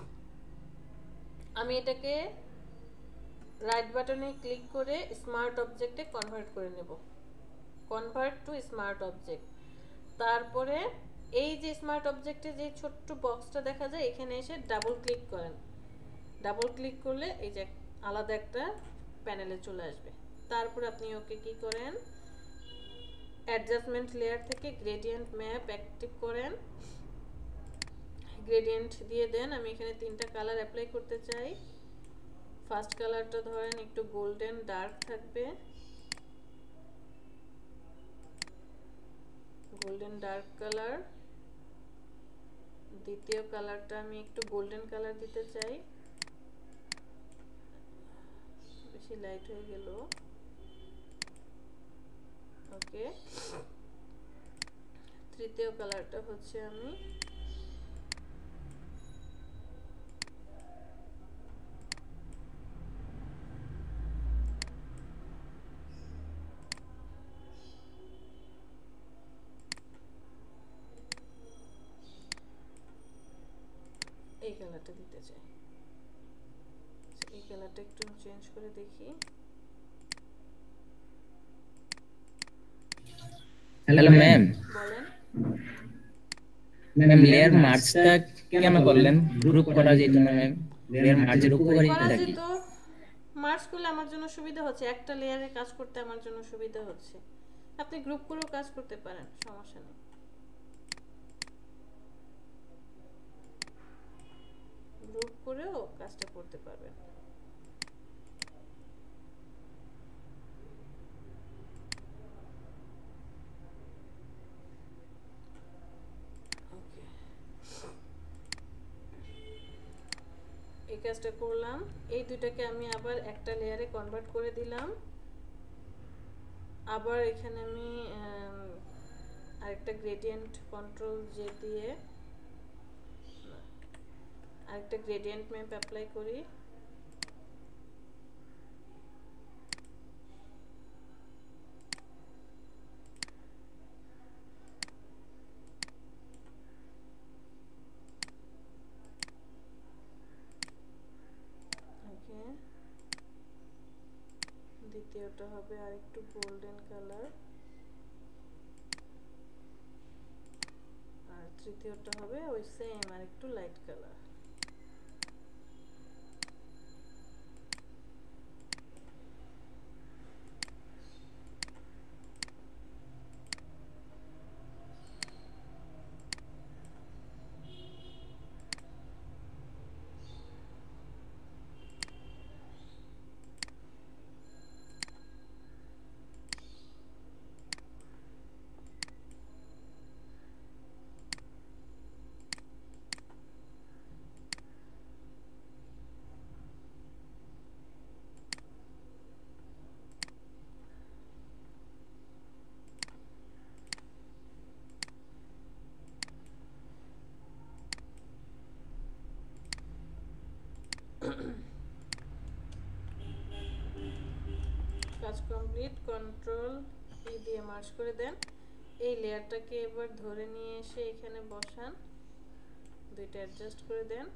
আমি এটাকে রাইট বাটনে ক্লিক করে স্মার্ট অবজেক্টে কনভার্ট করে নেব, কনভার্ট টু স্মার্ট অবজেক্ট। তারপরে এই যে স্মার্ট অবজেক্টে যে ছোট্ট বক্সটা দেখা যায়, এখানে এসে ডাবল ক্লিক করেন। ডাবল ক্লিক করলে এই যে আলাদা একটা প্যানেলে চলে আসবে। তারপর আপনি ওকে কি করেন, অ্যাডজাস্টমেন্ট লেয়ার থেকে গ্রেডিয়েন্ট ম্যাপ অ্যাক্টিভ করেন, গ্রেডিয়েন্ট দিয়ে দেন। আমি এখানে তিনটা কালার অ্যাপ্লাই করতে চাই। ফার্স্ট কালারটা ধরেন একটু গোল্ডেন ডার্ক থাকবে, গোল্ডেন ডার্ক কালার। দ্বিতীয় কালারটা আমি একটু গোল্ডেন কালার দিতে চাই, বেশি লাইট হয়ে গেল। ওকে, তৃতীয় কালারটা হচ্ছে আমি এই কালারটা দিতে চাই। এই কালারটা একটু চেঞ্জ করে দেখি। হ্যালো ম্যাম, বলেন। ম্যাম লেয়ার মার্জটা কেন করলেন? গ্রুপ করা যেত না ম্যাম? লেয়ার মার্জের উপকারিতা কি? তো মার্জ করলে আমার জন্য সুবিধা হচ্ছে, একটা লেয়ারে কাজ করতে আমার জন্য সুবিধা হচ্ছে। আপনি গ্রুপ করেও কাজ করতে পারেন, সমস্যা নেই। গ্রুপ করেও কাজটা করতে পারবেন। ওকে, এই কাজটা করলাম। এই দুটাকে আমি আবার একটা লেয়ারে কনভার্ট করে দিলাম। আবার এখানে আমি আরেকটা গ্রেডিয়েন্ট কন্ট্রোল জে দিয়ে আরেকটা গ্রেডিয়েন্ট ম্যাপ অ্যাপ্লাই করি। ওকে, দ্বিতীয়টা হবে আরেকটু গোল্ডেন কালার, আর তৃতীয়টা হবে ওই সেম আরেকটু লাইট কালার। কাজ কমপ্লিট, কন্ট্রোল ই দিয়ে মার্জ করে দেন। এই লেয়ারটাকে এবার ধরে নিয়ে এসে এখানে বসান, দুইটা অ্যাডজাস্ট করে দেন।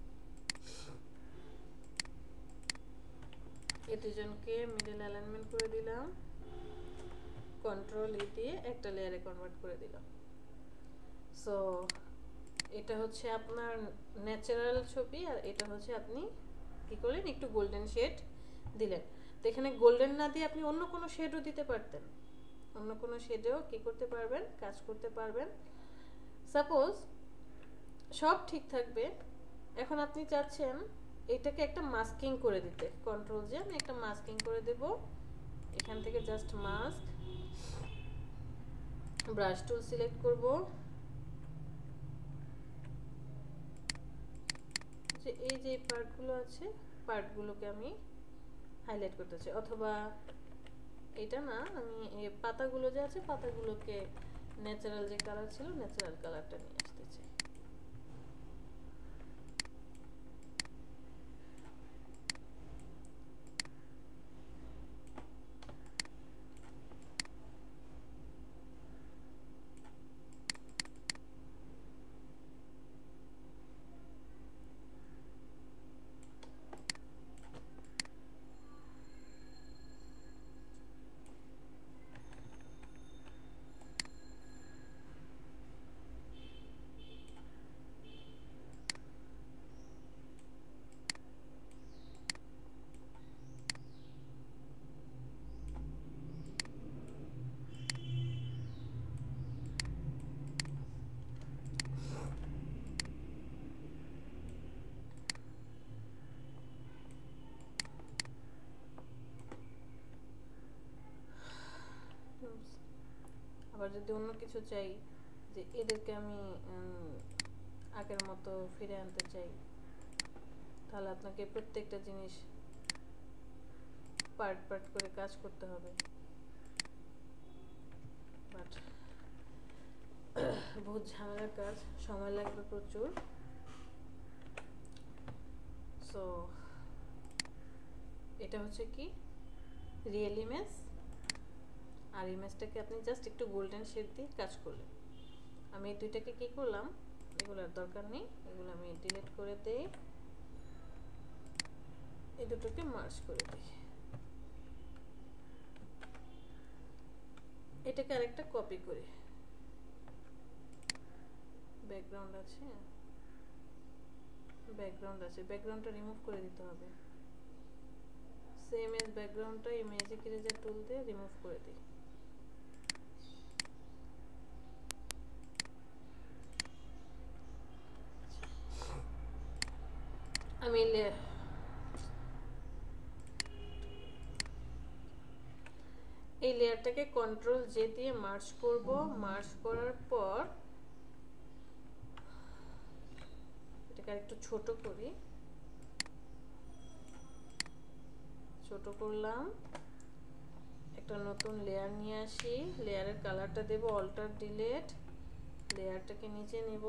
এই দুজনকে মিডল অ্যালাইনমেন্ট করে দিলাম, কন্ট্রোল ই দিয়ে একটা লেয়ারে কনভার্ট করে দিলাম। সো এটা হচ্ছে আপনার ন্যাচারাল ছবি, আর এটা হচ্ছে আপনি কি করলেন, একটু গোল্ডেন শেড দিলেন। তো এখানে গোল্ডেন না দিয়ে আপনি অন্য কোনো শেডও দিতে পারতেন, অন্য কোনো শেডেও কি করতে পারবেন, কাজ করতে পারবেন। সাপোজ সব ঠিক থাকবে, এখন আপনি চাচ্ছেন এটাকে একটা মাস্কিং করে দিতে, কন্ট্রোল যে আমি একটা মাস্কিং করে দেব। এখান থেকে just mask, brush tool select করব, এই যে পার্টগুলো আছে পার্টগুলোকে আমি হাইলাইট করতে চাই, অথবা এটা না, আমি এই পাতাগুলো যে আছে পাতাগুলোকে ন্যাচারাল যে কালার ছিল ন্যাচারাল কালারটা নিয়ে আসতে চাই। আবার যদি অন্য কিছু চাই, যে এদেরকে আমি আগের মতো ফিরে আনতে চাই, তাহলে আপনাকে প্রত্যেকটা জিনিস পার্ট পার্ট করে কাজ করতে হবে। বাট বহুত ঝামেলার কাজ, সময় লাগবে প্রচুর। সো এটা হচ্ছে কি রিয়েল ইমেজ, আর ইমেজটাকে আপনি জাস্ট একটু গোল্ডেন শেড দিয়ে কাজ করলেন। আমি এই দুইটাকে কি করলাম, এগুলোর দরকার নেই, এগুলো আমি ডিলিট করে দেই, এই দুটোকে মার্জ করে দিই। এটাকে আরেকটা কপি করি, ব্যাকগ্রাউন্ড আছে ব্যাকগ্রাউন্ড আছে ব্যাকগ্রাউন্ডটা রিমুভ করে দিতে হবে। সেম এজ ব্যাকগ্রাউন্ডটা ম্যাজিক ইরেজার টুল দিয়ে রিমুভ করে দিই। আমি এই লেয়ারটাকে কন্ট্রোল জে দিয়ে মার্জ করব। মার্জ করার পর এটাকে একটু ছোট করি, ছোট করলাম। একটা নতুন লেয়ার নিয়ে আসি, লেয়ারের কালারটা দেব অল্টার ডিলিট, লেয়ারটাকে নিচে নেব।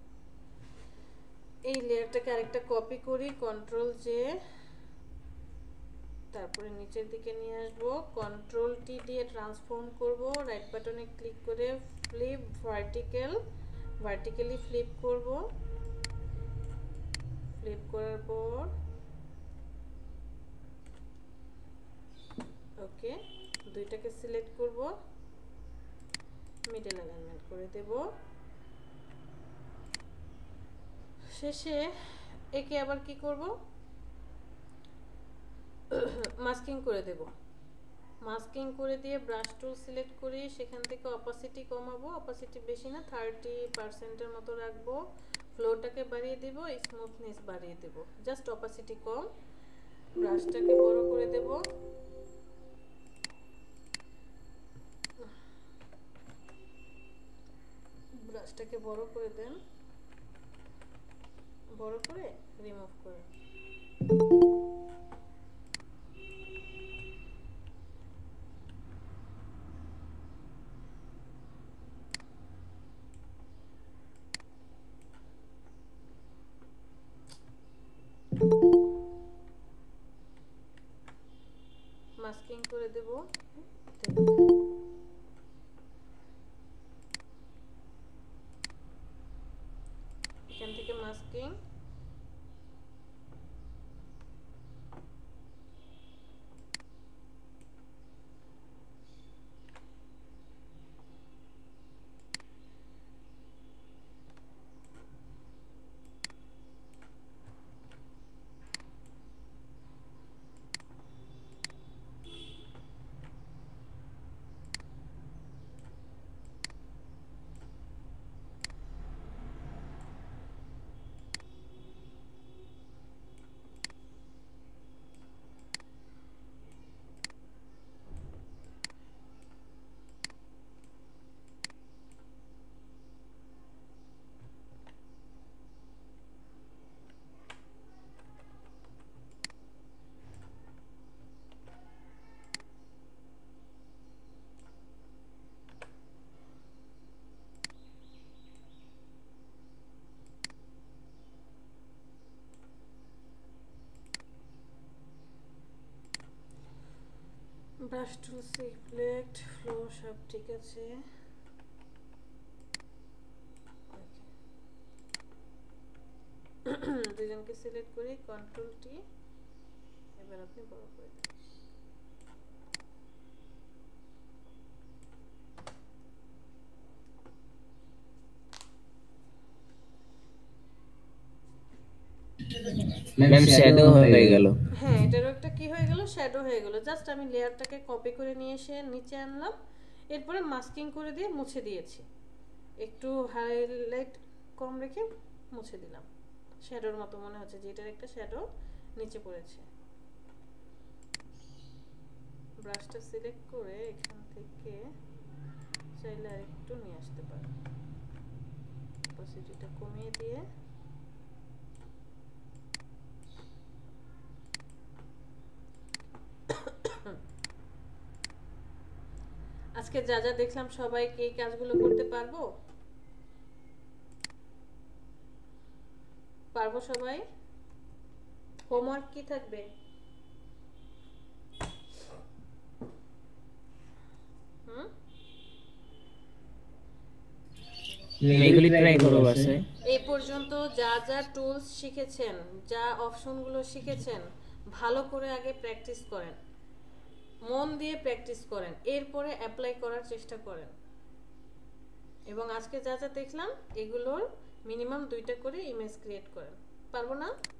এই লেয়ারটাকে আরেকটা কপি করি, কন্ট্রোল জে, তারপরে নিচের দিকে নিয়ে আসব, কন্ট্রোল টি দিয়ে ট্রান্সফর্ম করব, রাইট বাটনে ক্লিক করে ফ্লিপ ভার্টিক্যাল, ভার্টিক্যালি ফ্লিপ করব। ফ্লিপ করার পর ওকে, দুইটাকে সিলেক্ট করব, মিডল অ্যালাইনমেন্ট করে দেব। শেষে একে আবার কি করব, মাস্কিং করে দেব। মাস্কিং করে দিয়ে ব্রাশ টুল সিলেক্ট করি, সেখান থেকে অপাসিটি কমাবো, অপাসিটি বেশি না, থার্টি পার্সেন্টের মতো রাখবো। ফ্লোটাকে বাড়িয়ে দেব, স্মুথনেস বাড়িয়ে দেব, জাস্ট অপাসিটি কম। ব্রাশটাকে বড় করে দেব, ব্রাশটাকে বড় করে দেন, বড় করে রিমুভ করে মাস্কিং করে দেব। এখান থেকে masking, brush tool select flow সব ঠিক আছে। দুজনকে সিলেক্ট করে কন্ট্রোল টি, এবার আপনি বড় করে দিন। ম্যাম শ্যাডো হয়ে গেল। হ্যাঁ, এটারও একটা কি হয়ে গেল, শ্যাডো হয়ে গেল। জাস্ট আমি লেয়ারটাকে কপি করে নিয়ে এসে নিচে আনলাম, এরপরে মাস্কিং করে দিয়ে মুছে দিয়েছি, একটু হাইলাইট কম রেখে মুছে দিলাম। শ্যাডোর মতো মনে হচ্ছে যে এটার একটা শ্যাডো নিচে পড়েছে। ব্রাশটা সিলেক্ট করে এখান থেকে চাইলে আর একটু নিয়ে আসতে পারেন, অপাসিটিটা কমিয়ে দিয়ে। আজকে যা যা দেখলাম সবাই কি এই কাজগুলো করতে পারবো? পারবো সবাই? হোমওয়ার্ক কি থাকবে? হুম, এগুলি ট্রাই করব বাসায়। এই পর্যন্ত যা যা টুলস শিখেছেন, যা অপশনগুলো শিখেছেন, ভালো করে আগে প্র্যাকটিস করেন, মন দিয়ে প্র্যাকটিস করেন, এরপরে অ্যাপ্লাই করার চেষ্টা করেন। এবং আজকে যা যা দেখলাম এগুলোর মিনিমাম দুইটা করে ইমেজ ক্রিয়েট করেন। পারবো না?